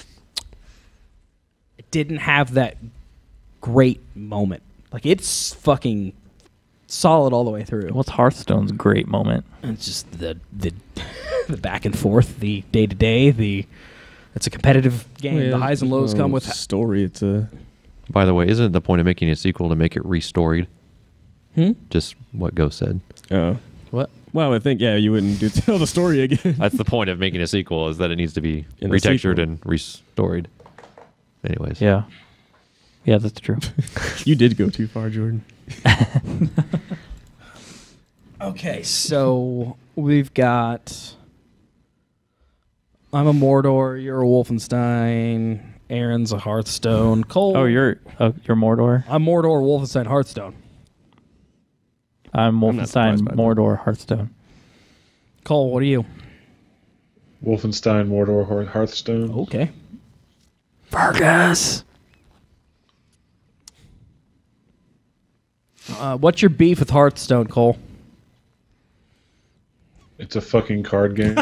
didn't have that great moment. Like it's fucking solid all the way through. What's Hearthstone's great moment? It's just the the back and forth, the day to day, it's a competitive game. Yeah, the highs and lows come with story. It's a By the way, isn't it the point of making a sequel to make it restoried? Hmm? Just what Ghost said. What? well, I think you wouldn't tell the story again. That's the point of making a sequel, is that it needs to be In a retextured sequel. and restored. Anyways. Yeah, that's true. You did go too far, Jordan. Okay, so we've got I'm a Mordor, you're a Wolfenstein, Aaron's a Hearthstone, Cole. Oh, you're Mordor. I'm Mordor, Wolfenstein, Hearthstone. I'm not Wolfenstein, surprised by that. Mordor, Hearthstone. Cole, what are you? Wolfenstein, Mordor, Hearthstone. Okay. Vargas. What's your beef with Hearthstone, Cole? It's a fucking card game.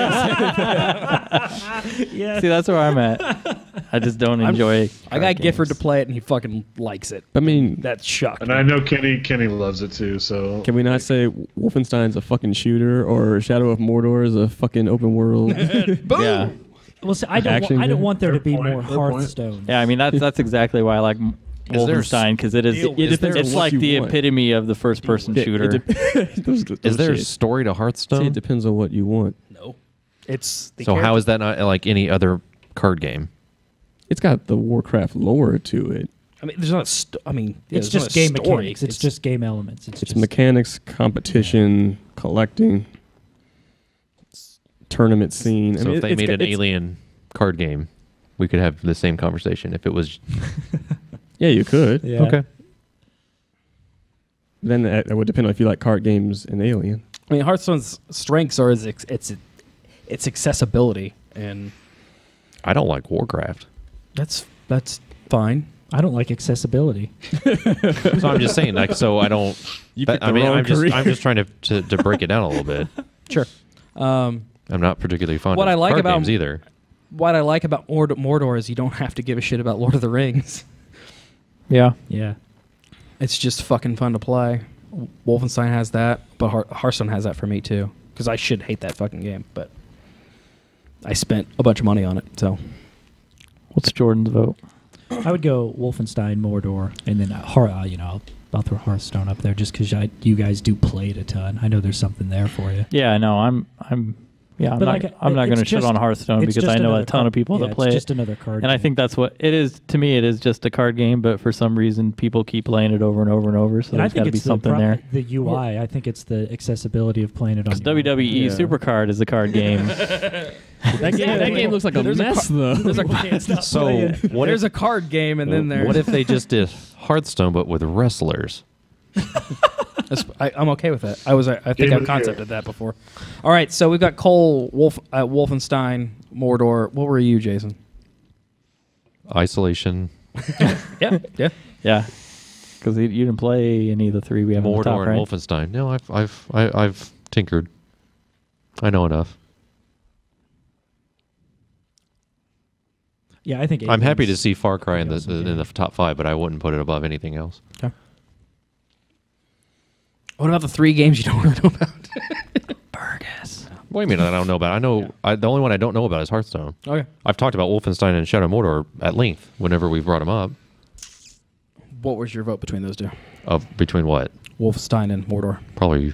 Yeah. See, that's where I'm at. I just don't enjoy. I got Gifford to play it, and he fucking likes it. I mean, That's shocking. And I know Kenny loves it too, so can we not say Wolfenstein's a fucking shooter or Shadow of Mordor is a fucking open world? Boom! Yeah, Well, see, I don't Action want game? there to be Fair point, more fair point. Hearthstone. yeah. I mean, that's exactly why I like Wolfenstein because it is. It's like the epitome of the first-person shooter. Is there a story to Hearthstone? See, it depends on what you want. No, it's the so how is that not like any other card game? It's got the Warcraft lore to it. I mean, there's not. It's just game mechanics. It's just game elements. It's just mechanics, competition, collecting, tournament scene. So if they made an Alien card game, we could have the same conversation. If it was, yeah, you could. Yeah. Okay. Then that would depend on if you like card games and Alien. I mean, Hearthstone's strengths are its accessibility, and I don't like Warcraft. that's fine. I don't like accessibility. So I'm just saying, like, so I don't. I'm just trying to break it down a little bit. Sure. I'm not particularly fond What of I like card about games either. What I like about Mordor is you don't have to give a shit about Lord of the Rings. Yeah. Yeah. It's just fucking fun to play. Wolfenstein has that, but Hearthstone has that for me too. Because I should hate that fucking game, but I spent a bunch of money on it. So, what's Jordan's vote? I would go Wolfenstein, Mordor, and then I'll throw Hearthstone up there just because you guys do play it a ton. I know there's something there for you. Yeah, no, I'm not going to shit on Hearthstone because I know a ton of people that play it. It's just another card and game. I think that's what it is. To me, it is just a card game, but for some reason, people keep playing it over and over and over. So there's got to be something there. The UI, I think it's the accessibility of playing it on. Because WWE Supercard is a card game. That game looks like a mess, though. There's a card game, and then there's... What if they just did Hearthstone but with wrestlers? I'm okay with that. I think I've concepted that before. All right, so we've got Cole, Wolfenstein, Mordor. What were you, Jason? Isolation. Yeah. Because you didn't play any of the three we have on the top, Mordor right? and Wolfenstein. No, I've tinkered. I know enough. Yeah, I think I'm happy to see Far Cry in the top 5, but I wouldn't put it above anything else. Okay. What about the 3 games you don't really know about? Burgess. What do you mean I don't know about? The only one I don't know about is Hearthstone. Okay. I've talked about Wolfenstein and Shadow Mordor at length whenever we've brought them up. What was your vote between those two? Between what? Wolfenstein and Mordor. Probably.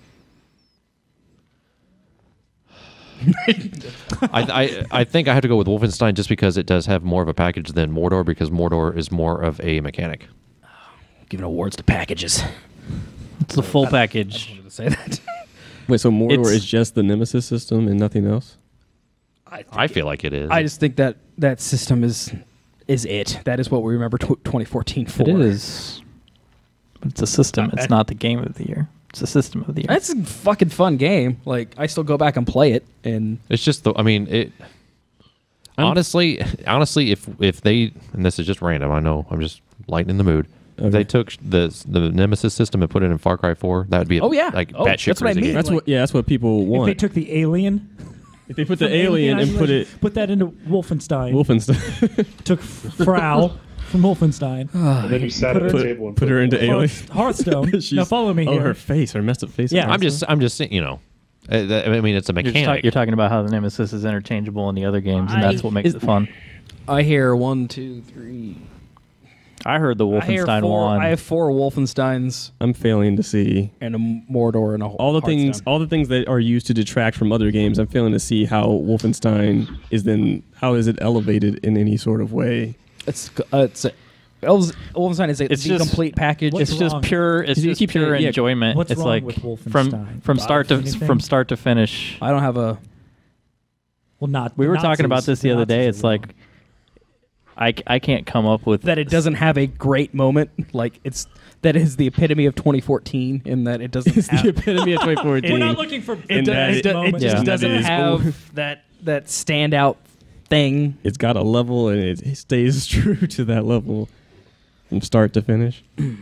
I think I have to go with Wolfenstein just because it does have more of a package than Mordor, because Mordor is more of a mechanic. Giving awards to packages. It's the full I package. wanted to say that. Wait, so Mordor is just the Nemesis system and nothing else? I feel like it is. I just think that system is it. That is what we remember 2014 for. It is. But it's a system. It's not the game of the year. It's a system of the year. That's a fucking fun game. Like, I still go back and play it, and It's just honestly, if they, and this is just random, I know I'm just lightening the mood. Okay. If they took the Nemesis system and put it in Far Cry 4, that would be batshit that's what I crazy mean. game. That's what people want. If they took the Alien, if they put the Alien and put that into Wolfenstein. Took Frau from Wolfenstein. And then you sat at the table and put her into Alien. Hearthstone. Now follow me here. Oh, her messed up face. Yeah. I'm just saying, I mean, it's a mechanic. You're talking about how the Nemesis is interchangeable in the other games, and that's what makes it fun. I hear 1, 2, 3. I heard the Wolfenstein one. I have 4 Wolfensteins I'm failing to see and a Mordor and a all the things that are used to detract from other games. I'm failing to see how Wolfenstein how is it elevated in any sort of way. Wolfenstein is a complete package. It's just pure. It's just pure enjoyment. What's it's wrong like with Wolfenstein? from start to finish. I don't have a. Well, not. We were talking about this the other day. It's like I can't come up with that. It doesn't have a great moment. Like that is the epitome of 2014 in that it doesn't. It's the epitome of 2014. We're not looking for. It just doesn't have that standout thing. It's got a level and it stays true to that level from start to finish.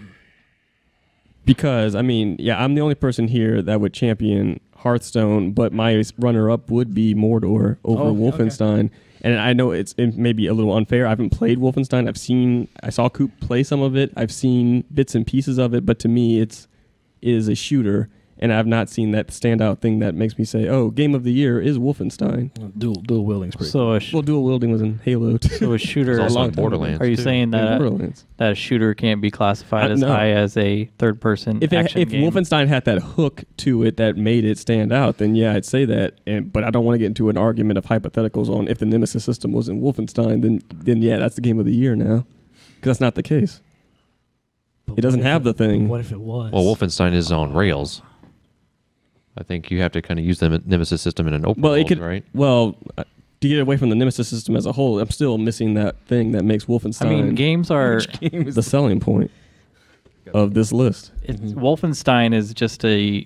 Because I'm the only person here that would champion Hearthstone, but my runner-up would be Mordor over Wolfenstein. Okay. And I know it may be a little unfair. I haven't played Wolfenstein. I saw Coop play some of it. I've seen bits and pieces of it, but to me, it is a shooter. and I've not seen that standout thing that makes me say, "Oh, game of the year is Wolfenstein." Dual wielding's pretty. So dual wielding was in Halo. Too. so a shooter. It's also long in time Borderlands. Are you too. saying that Borderlands. that a shooter can't be classified as No. high as a third-person action If game? Wolfenstein had that hook to it that made it stand out, then yeah, I'd say that. But I don't want to get into an argument of hypotheticals on if the Nemesis system was in Wolfenstein, then yeah, that's the game of the year now, because that's not the case. But It doesn't what if have the thing. What if it was? Well, Wolfenstein is on rails. I think you have to kind of use the Nemesis system in an open Well, world, it could. right? Well, to get away from the Nemesis system as a whole, I'm still missing that thing that makes Wolfenstein I mean, games are. the selling point of this list. Wolfenstein is just a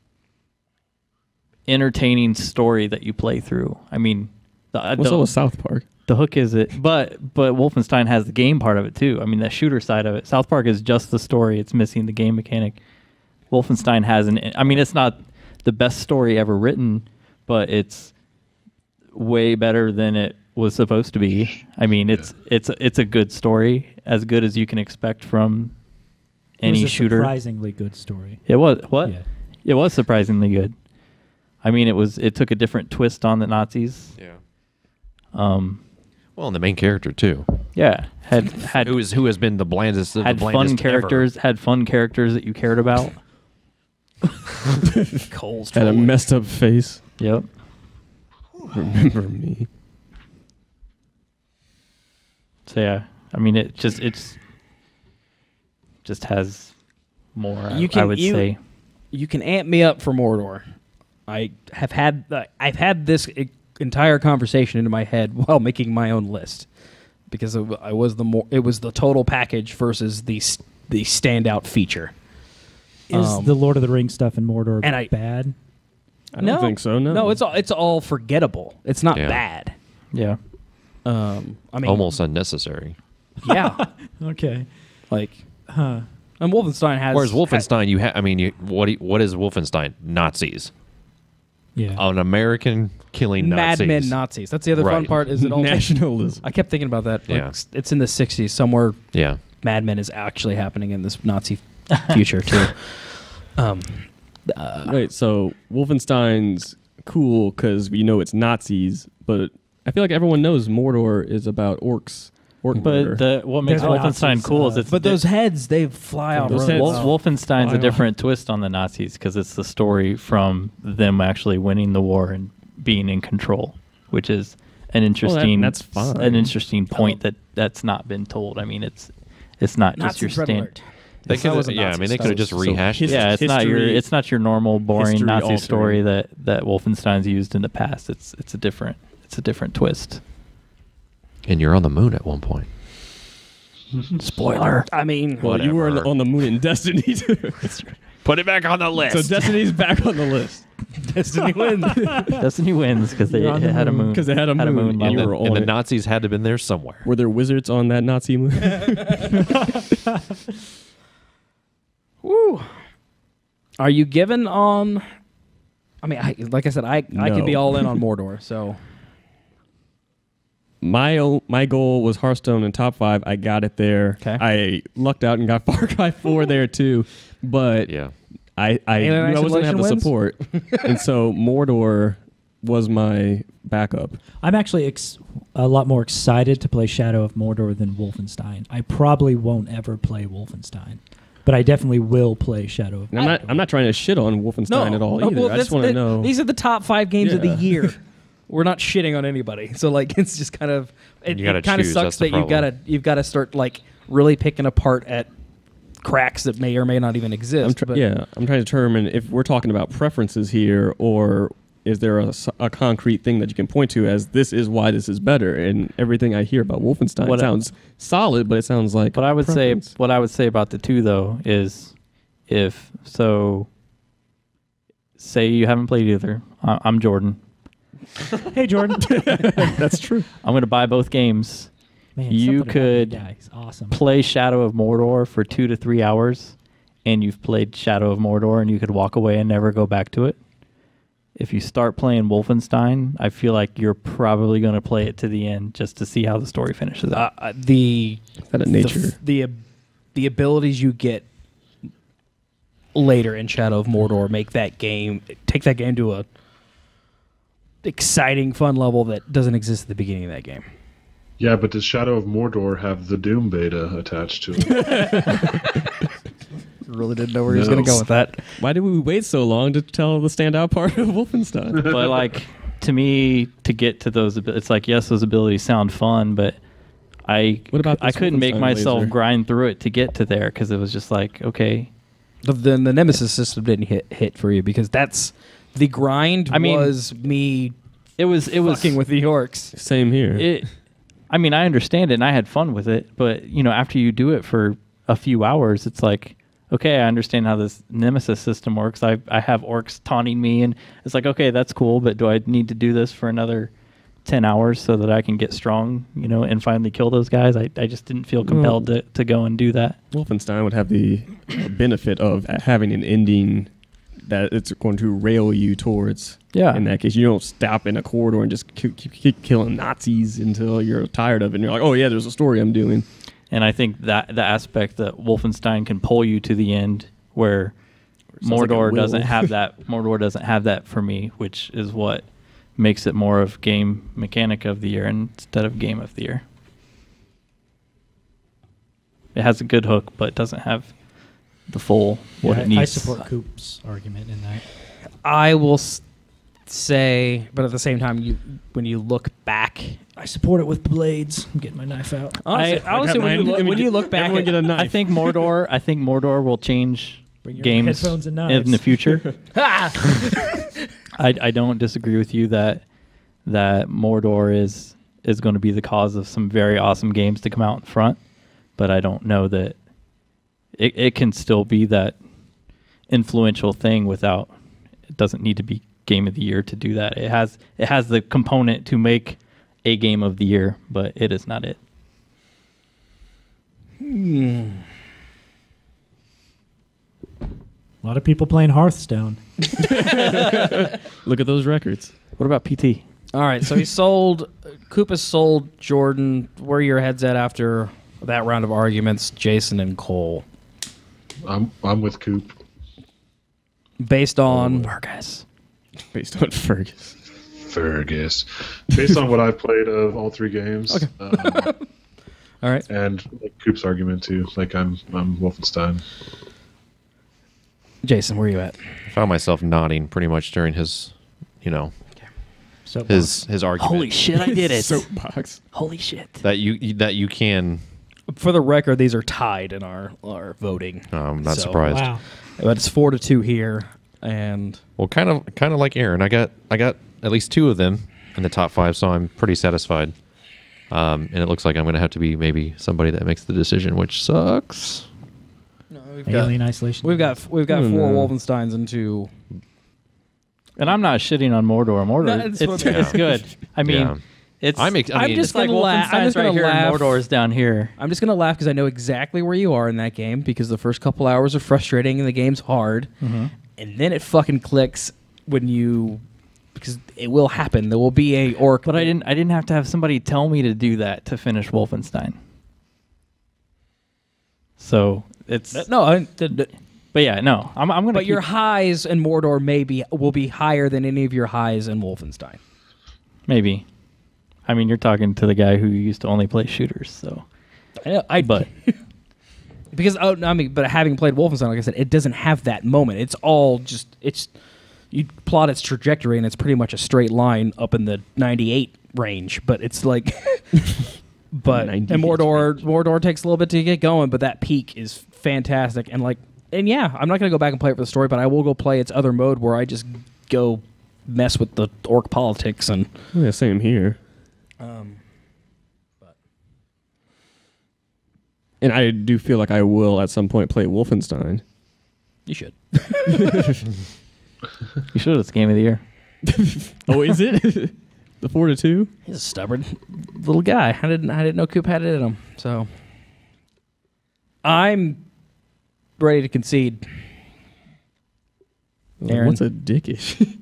entertaining story that you play through. I mean, So was South Park. the hook is it, but Wolfenstein has the game part of it too. I mean, the shooter side of it. South Park is just the story; it's missing the game mechanic. Wolfenstein has I mean, it's not the best story ever written, but it's way better than it was supposed to be. I mean, it's a good story, as good as you can expect from any it was a shooter. surprisingly good story. It was what? Yeah. It was surprisingly good. I mean, it took a different twist on the Nazis. Yeah. Um, Well, and the main character too, yeah, had who has been the blandest of had the blandest fun characters, had fun characters that you cared about. Cole's Had a trolling. messed up face. Yep. Remember me. So yeah, I mean, it's just has more. I would say. You can amp me up for Mordor. I've had this entire conversation into my head while making my own list because it was the total package versus the standout feature. Is the Lord of the Rings stuff in Mordor and bad? I don't think so. No, it's all forgettable. It's not Yeah. bad. Yeah. I mean, almost unnecessary. yeah, Okay. like Huh. and Wolfenstein has. Whereas Wolfenstein, what is Wolfenstein? Nazis. Yeah. An American killing Nazis. madmen Nazis. That's the other fun Right. part. Is it all nationalism. I kept thinking about that. Like, Yeah. it's in the '60s somewhere. Yeah. Mad Men is actually happening in this Nazi future too. Wait, so Wolfenstein's cool because we know it's Nazis, but I feel like everyone knows Mordor is about orcs. Orc murder. But what makes There's Wolfenstein Nazis, cool is it's But those heads, they fly off. Those roads. heads- Wolfenstein's Fly a different twist on the Nazis because it's the story from them actually winning the war and being in control, which is an interesting. that's fine. An interesting point that's not been told. I mean, it's not just your Nazis, red stand. alert. They That could, wasn't yeah, I Nazi mean, they stuff. could have just So rehashed his- it. Yeah, it's not your normal boring history Nazi altering. story that Wolfenstein's used in the past. It's a different twist. And you're on the moon at one point. Spoiler. I mean, well, you were whatever. on the moon in Destiny too. Put it back on the list. So Destiny's back on the list Destiny wins. Destiny wins because they You're on the had a moon. moon. because they had a moon, and you level. were on and the it. Nazis had to have been there somewhere. Were there wizards on that Nazi moon? Woo. Are you given on? I mean, like I said, I could be No. all in on Mordor. So My goal was Hearthstone in top 5. I got it there. Okay. I lucked out and got Far Cry 4 there too, but Yeah. I Alien knew I wasn't going to have the Isolation support, and so Mordor was my backup. I'm actually a lot more excited to play Shadow of Mordor than Wolfenstein. I probably won't ever play Wolfenstein, but I definitely will play Shadow of And Mordor. I'm not trying to shit on Wolfenstein at all either. I just want to know. These are the top 5 games of the Yeah. year. We're not shitting on anybody. So like, it's just kind of it, You gotta kind of choose, sucks that's the that you've got to start like really picking apart at cracks that may or may not even exist. I'm trying to determine if we're talking about preferences here, or is there a concrete thing that you can point to as this is why this is better? And everything I hear about Wolfenstein sounds solid, but it sounds like What I would preference. say about the two though is say you haven't played either. I'm Jordan. Hey, Jordan. That's true. I'm going to buy both games. Man, You something about could that guy is awesome. Play Shadow of Mordor for 2 to 3 hours, and you've played Shadow of Mordor, and you could walk away and never go back to it. If you start playing Wolfenstein, I feel like you're probably going to play it to the end just to see how the story finishes out. The Is that a nature? the abilities you get later in Shadow of Mordor take that game to a exciting, fun level that doesn't exist at the beginning of that game. Yeah, but does Shadow of Mordor have the Doom beta attached to it? Really didn't know where he was going to go with that. Why did we wait so long to tell the standout part of Wolfenstein? But like, to me, to get to those, it's like, yes, those abilities sound fun, but I couldn't make myself grind through it to get to there because it was just like, okay. Then the Nemesis system didn't hit for you because that's the grind. Was me. It was fucking with the orcs. Same here. I understand it and I had fun with it, but after you do it for a few hours, it's like, okay, I understand how this Nemesis system works. I have orcs taunting me, and it's like, okay, that's cool, but do I need to do this for another 10 hours so that I can get strong, and finally kill those guys? I just didn't feel compelled to go and do that. Wolfenstein would have the benefit of having an ending that it's going to rail you towards. Yeah. In that case, you don't stop in a corridor and just keep killing Nazis until you're tired of it, and you're like, oh yeah, there's a story I'm doing. And I think that the aspect that Wolfenstein can pull you to the end, where Mordor doesn't have that. Mordor doesn't have that for me, which is what makes it more of game mechanic of the year instead of game of the year. It has a good hook, but it doesn't have the full what it needs. I support Coop's argument in that. I will say, but at the same time, when you look back, I support it with blades. I'm getting my knife out. Honestly, when you look back, get a knife. I think Mordor will change games headphones and knives in the future. I don't disagree with you that Mordor is going to be the cause of some very awesome games to come out in front, but I don't know that it can still be that influential thing without. It doesn't need to be game of the year to do that. It has the component to make a game of the year, but it is not it. A lot of people playing Hearthstone. Look at those records. What about PT? All right, so Coop has sold Jordan. Where are your heads at after that round of arguments, Jason and Cole? I'm with Coop. Based on Fergus. Based on Fergus. Based on what I've played of all three games. Okay. All right. And like Coop's argument too. Like I'm Wolfenstein. Jason, where are you at? I found myself nodding pretty much during his, his argument. Holy shit, I did it. Soapbox. Holy shit. That you can. For the record, these are tied in our voting. I'm not surprised. Wow. But it's 4-2 here, and Well, kind of like Aaron, I got at least two of them in the top 5, so I'm pretty satisfied. And it looks like I'm going to have to be maybe somebody that makes the decision, which sucks. no, Alien Isolation. We've got 4 Wolfensteins and 2. And I'm not shitting on Mordor. No, it's good. I mean, Yeah. I'm just it's like gonna laugh. I'm Wolfenstein's just right gonna here laugh. and Mordor's down here. I'm just gonna laugh because I know exactly where you are in that game because the first couple hours are frustrating and the game's hard, and then it fucking clicks because it will happen. There will be a orc. But I didn't have to have somebody tell me to do that to finish Wolfenstein. So it's But yeah, no, I'm gonna. But your highs in Mordor will be higher than any of your highs in Wolfenstein. Maybe. I mean, you're talking to the guy who used to only play shooters, so. But having played Wolfenstein, like I said, it doesn't have that moment. It's all you plot its trajectory, and it's pretty much a straight line up in the 98 range. But it's like, and Mordor takes a little bit to get going, but that peak is fantastic. And yeah, I'm not gonna go back and play it for the story, but I will go play its other mode where I just go mess with the orc politics and. Yeah, same here. And I do feel like I will at some point play Wolfenstein. You should. You should. It's game of the year. Oh, is it? The 4-2? He's a stubborn little guy. I didn't know Coop had it in him. So I'm ready to concede. Aaron. What's a dickish?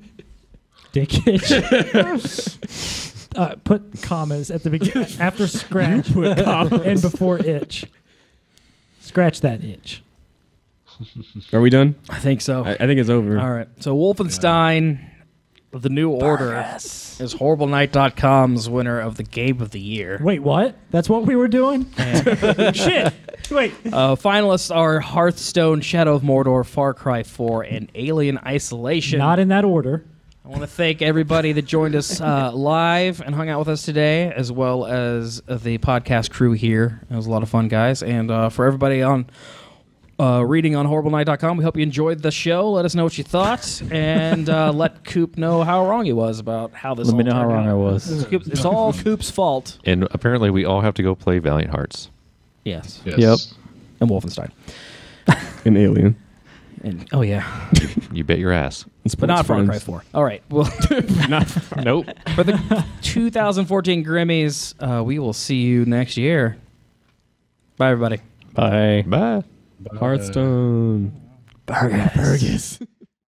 Dickish. Put commas at the beginning after scratch and before itch. Scratch that itch. Are we done? I think so. I think it's over. All right. So Wolfenstein, The New Order is HorribleNight.com's winner of the Game of the Year. Wait, what? That's what we were doing? Shit. Wait. Finalists are Hearthstone, Shadow of Mordor, Far Cry 4, and Alien Isolation. Not in that order. I want to thank everybody that joined us live and hung out with us today, as well as the podcast crew here. It was a lot of fun, guys. And for everybody on reading on HorribleNight.com, we hope you enjoyed the show. Let us know what you thought, and let Coop know how wrong he was about how this. Let me know how wrong I was. It's all Coop's fault. And apparently, we all have to go play Valiant Hearts. Yes. Yep. And Wolfenstein. An Alien. And, oh, yeah. You bet your ass. But not Far Cry 4. All right. Well, Nope. for the 2014 Grammys, we will see you next year. Bye, everybody. Bye. Bye. Hearthstone. Burgess.